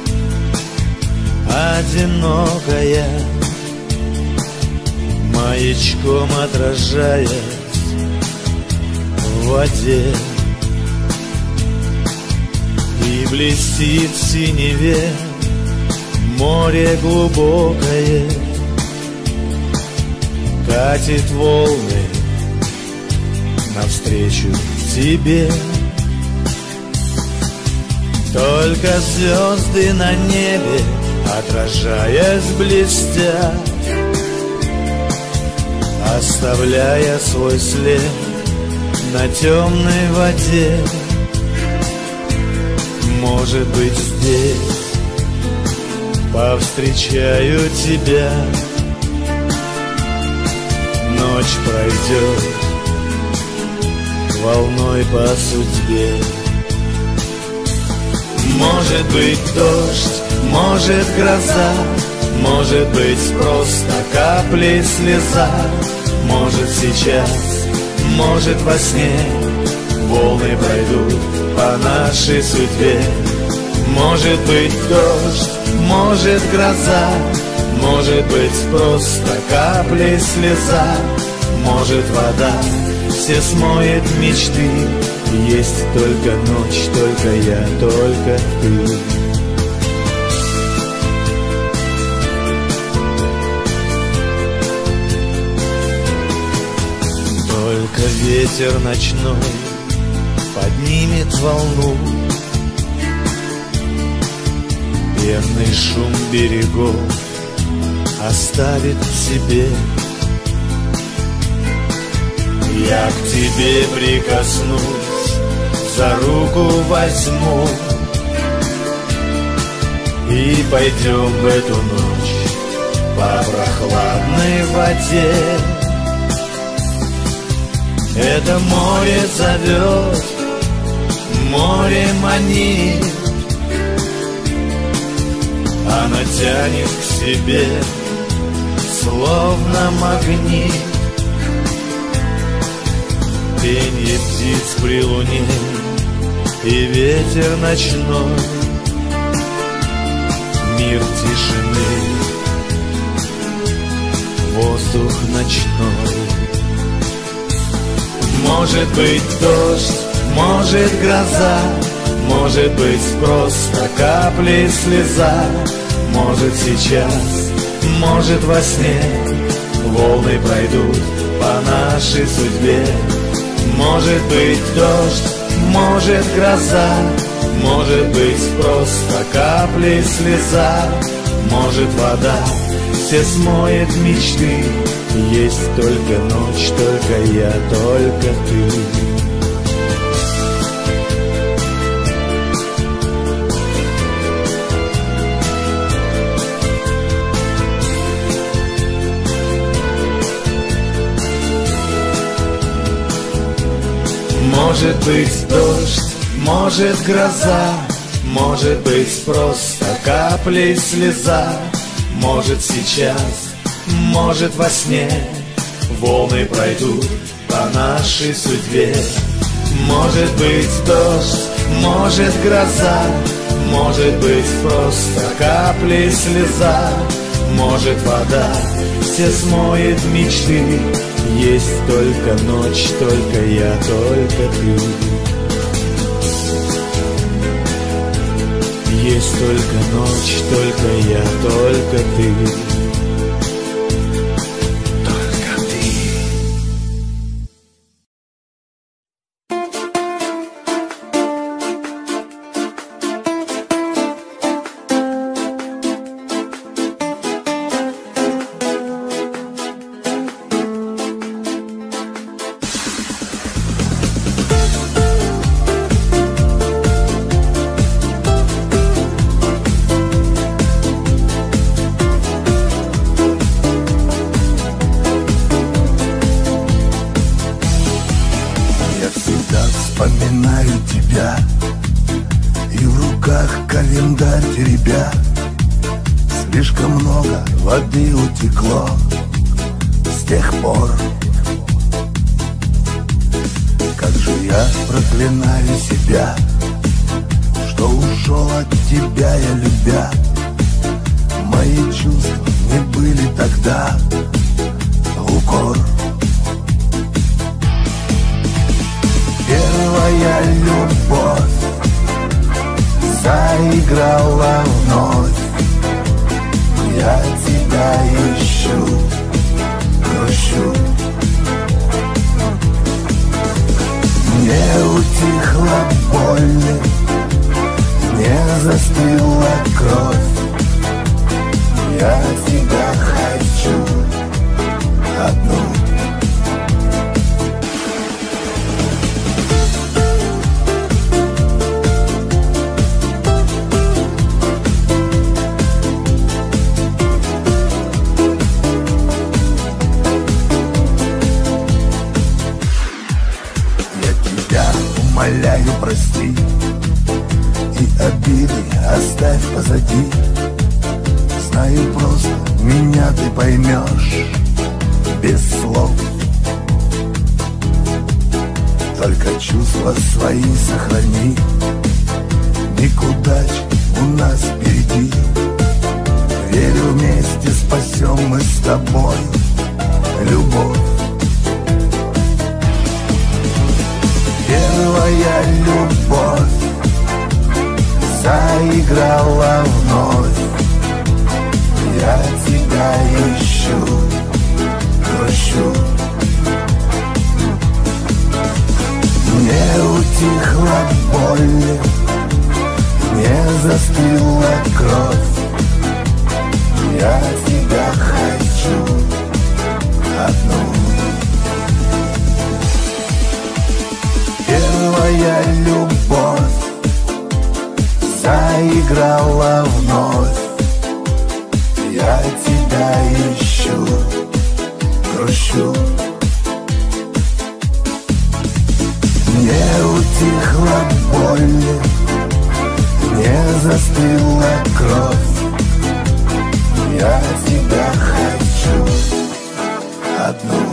одинокая, маячком отражаясь в воде. И блестит в синеве море глубокое, катит волны навстречу тебе. Только звезды на небе, отражаясь, блестят, оставляя свой след на темной воде. Может быть, здесь повстречаю тебя, ночь пройдет волной по судьбе. Может быть, дождь, может, гроза, может быть, просто капли слеза. Может, сейчас, может, во сне волны пройдут по нашей судьбе. Может быть, дождь, может, гроза, может быть, просто капли слеза. Может, вода все смоет мечты. Есть только ночь, только я, только ты. Только ветер ночной поднимет волну, пенный шум берегов оставит в себе. Я к тебе прикоснусь, за руку возьму, и пойдем в эту ночь по прохладной воде. Это море зовет, море манит, оно тянет к себе, словно магнит. Пенье птиц при луне и ветер ночной, мир тишины, воздух ночной. Может быть, дождь, может, гроза, может быть, просто капли слеза. Может, сейчас, может, во сне волны пройдут по нашей судьбе. Может быть, дождь, может, гроза, может быть, просто капли слеза. Может, вода все смоет мечты. Есть только ночь, только я, только ты. Может быть, дождь, может, гроза, может быть, просто капли слеза. Может, сейчас, может, во сне волны пройдут по нашей судьбе. Может быть, дождь, может, гроза, может быть, просто капли слеза. Может, вода все смоет мечты. Есть только ночь, только я, только ты. Есть только ночь, только я, только ты. Вспоминаю тебя, и в руках календарь теребя. Слишком много воды утекло с тех пор. Как же я проклинаю себя, что ушел от тебя я, любя. Мои чувства не были тогда укор. Первая любовь заиграла вновь. Я тебя ищу, грущу. Не утихла боль, не застыла кровь. Я тебя хочу одну. Умоляю, прости, и обиды оставь позади. Знаю, просто меня ты поймешь без слов. Только чувства свои сохрани, никуда у нас впереди. Верю, вместе спасем мы с тобой любовь. Первая любовь заиграла вновь. Я тебя ищу, грущу. Не утихла боль, не застыла кровь. Я тебя хочу одну. Первая любовь заиграла вновь. Я тебя ищу, грущу. Не утихла боль, не застыла кровь. Я тебя хочу одну.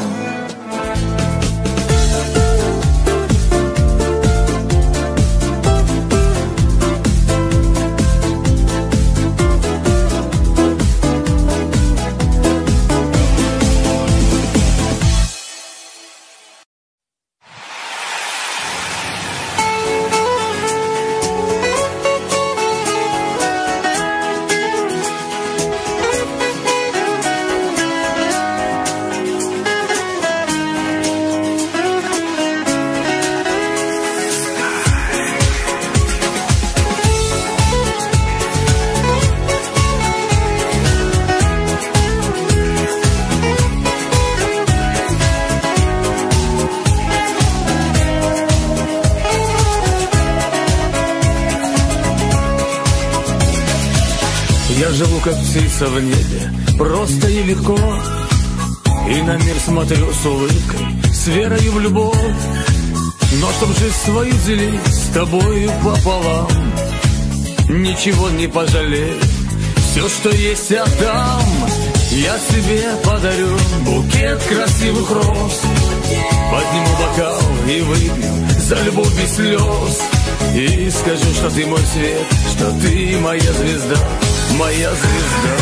Я живу как птица в небе, просто и легко, и на мир смотрю с улыбкой, с верою в любовь. Но чтоб жизнь свою делить с тобою пополам, ничего не пожалею, все, что есть, отдам. Я себе подарю букет красивых роз, подниму бокал и выпью за любовь без слез. И скажу, что ты мой свет, что ты моя звезда, моя звезда.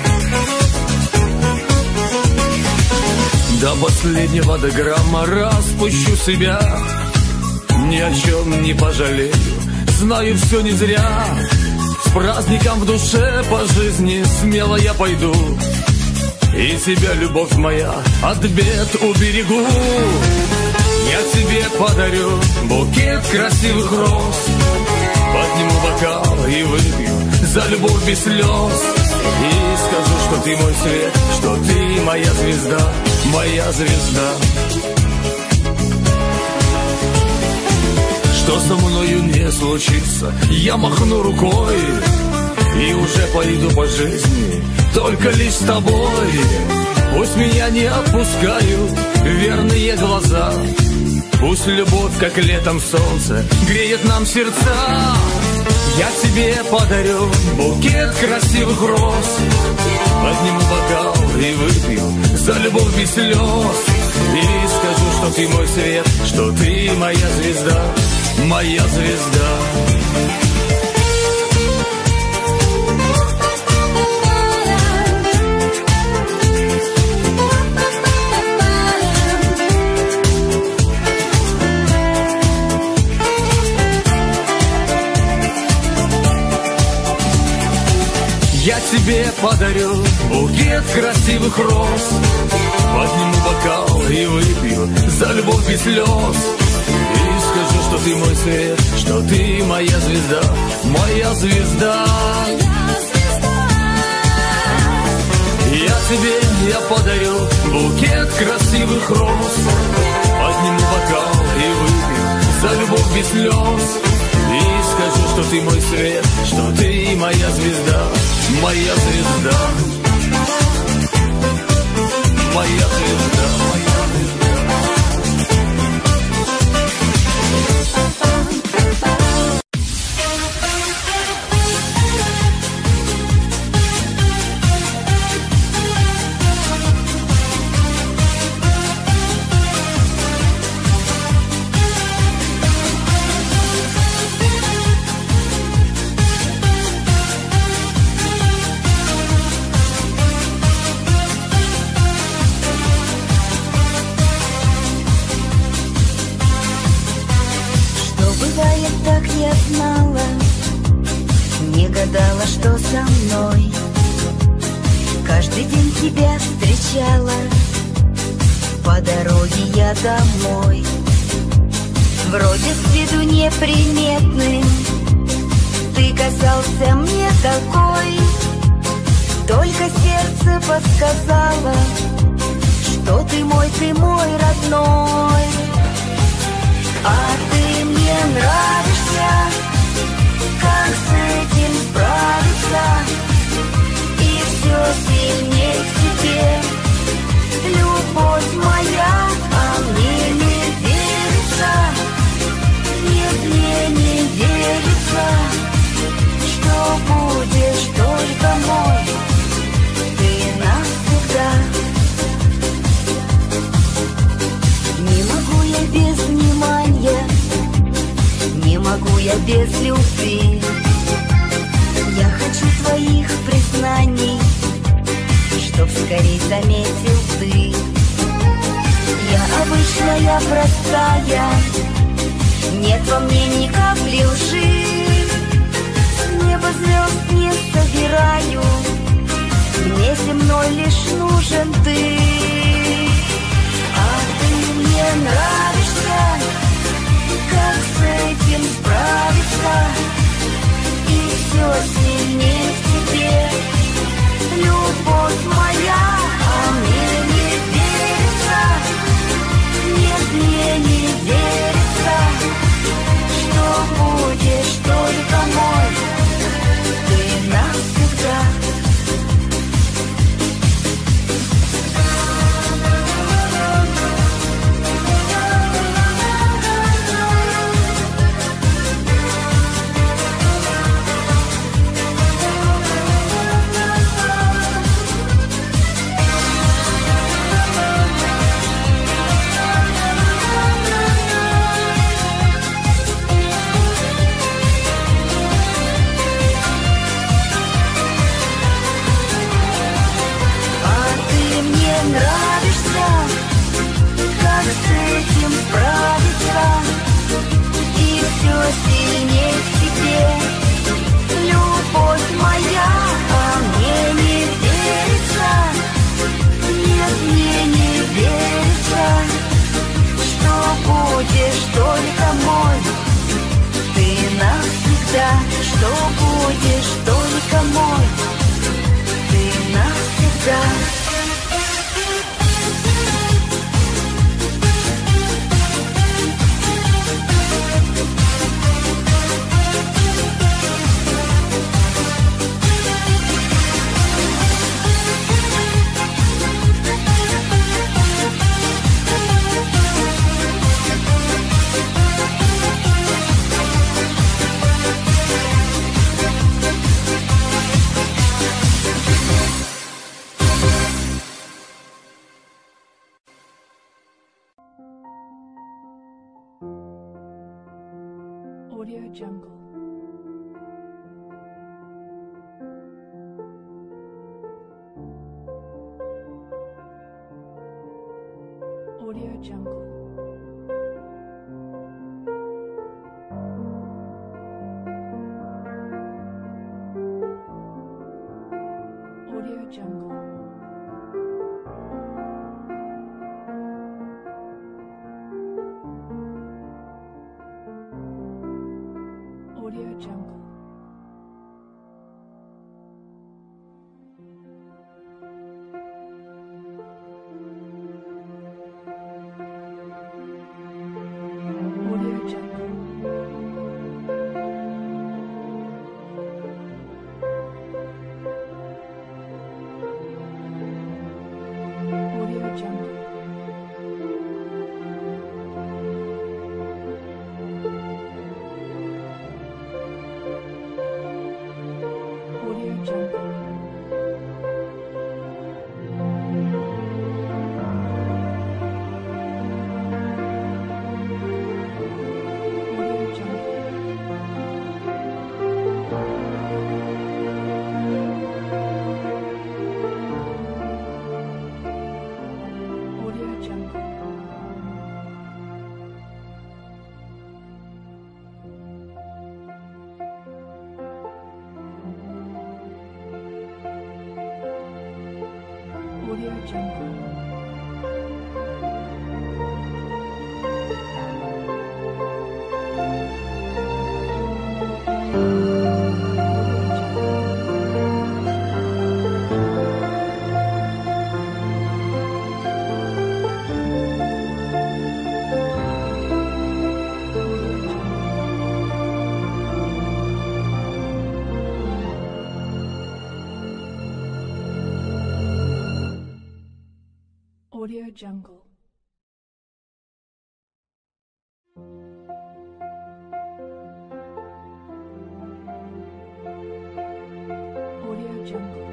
До последнего до грамма распущу себя, ни о чем не пожалею, знаю, все не зря. С праздником в душе по жизни смело я пойду, и тебя, любовь моя, от бед уберегу. Я тебе подарю букет красивых роз, подниму бокал и выпью за любовь без слез. И скажу, что ты мой свет, что ты моя звезда, моя звезда. Что со мною не случится, я махну рукой и уже пойду по жизни только лишь с тобой. Пусть меня не отпускают верные глаза, пусть любовь, как летом солнце, греет нам сердца. Я тебе подарю букет красивых роз, подниму бокал и выпью за любовь без слез. И скажу, что ты мой свет, что ты моя звезда, моя звезда. тебе подарю букет красивых роз. Подниму бокал и выпью за любовь без слез. И скажу, что ты мой свет, что ты моя звезда, моя звезда. Я подарю букет красивых роз. Подниму бокал и выпью за любовь без слез. И скажу, что ты мой свет, что ты моя звезда, моя звезда. Моя звезда, моя звезда. гадала, что со мной. Каждый день тебя встречала по дороге я домой. Вроде с виду неприметным, ты казался мне такой. Только сердце подсказало, что ты мой родной. А ты мне нравишься, как с этим справиться? И все сильнее к тебе, любовь моя, а мне не верится. Нет, мне не верится, что будешь только мой, ты навсегда. Не могу я без внимания, не могу я без любви. Я хочу твоих признаний, чтоб скорей заметил ты. Я обычная, простая, нет во мне ни капли лжи. С неба звезд не собираю, мне земной лишь нужен ты. А ты мне нравишься, как с этим справиться? И все сильнее к тебе, любовь моя, а мне не верится. Нет, мне не верится, что будешь только мой, ты навсегда. Нравишься, как с этим справиться? И все сильнее к тебе, любовь моя, а мне не верится. Нет, мне не верится, что будешь только мой, ты навсегда. Что будешь только мой, ты навсегда. Audio Jungle. Audio Jungle. Audio Jungle. Audio Jungle. Audio Jungle. Audio Jungle. Audio Jungle.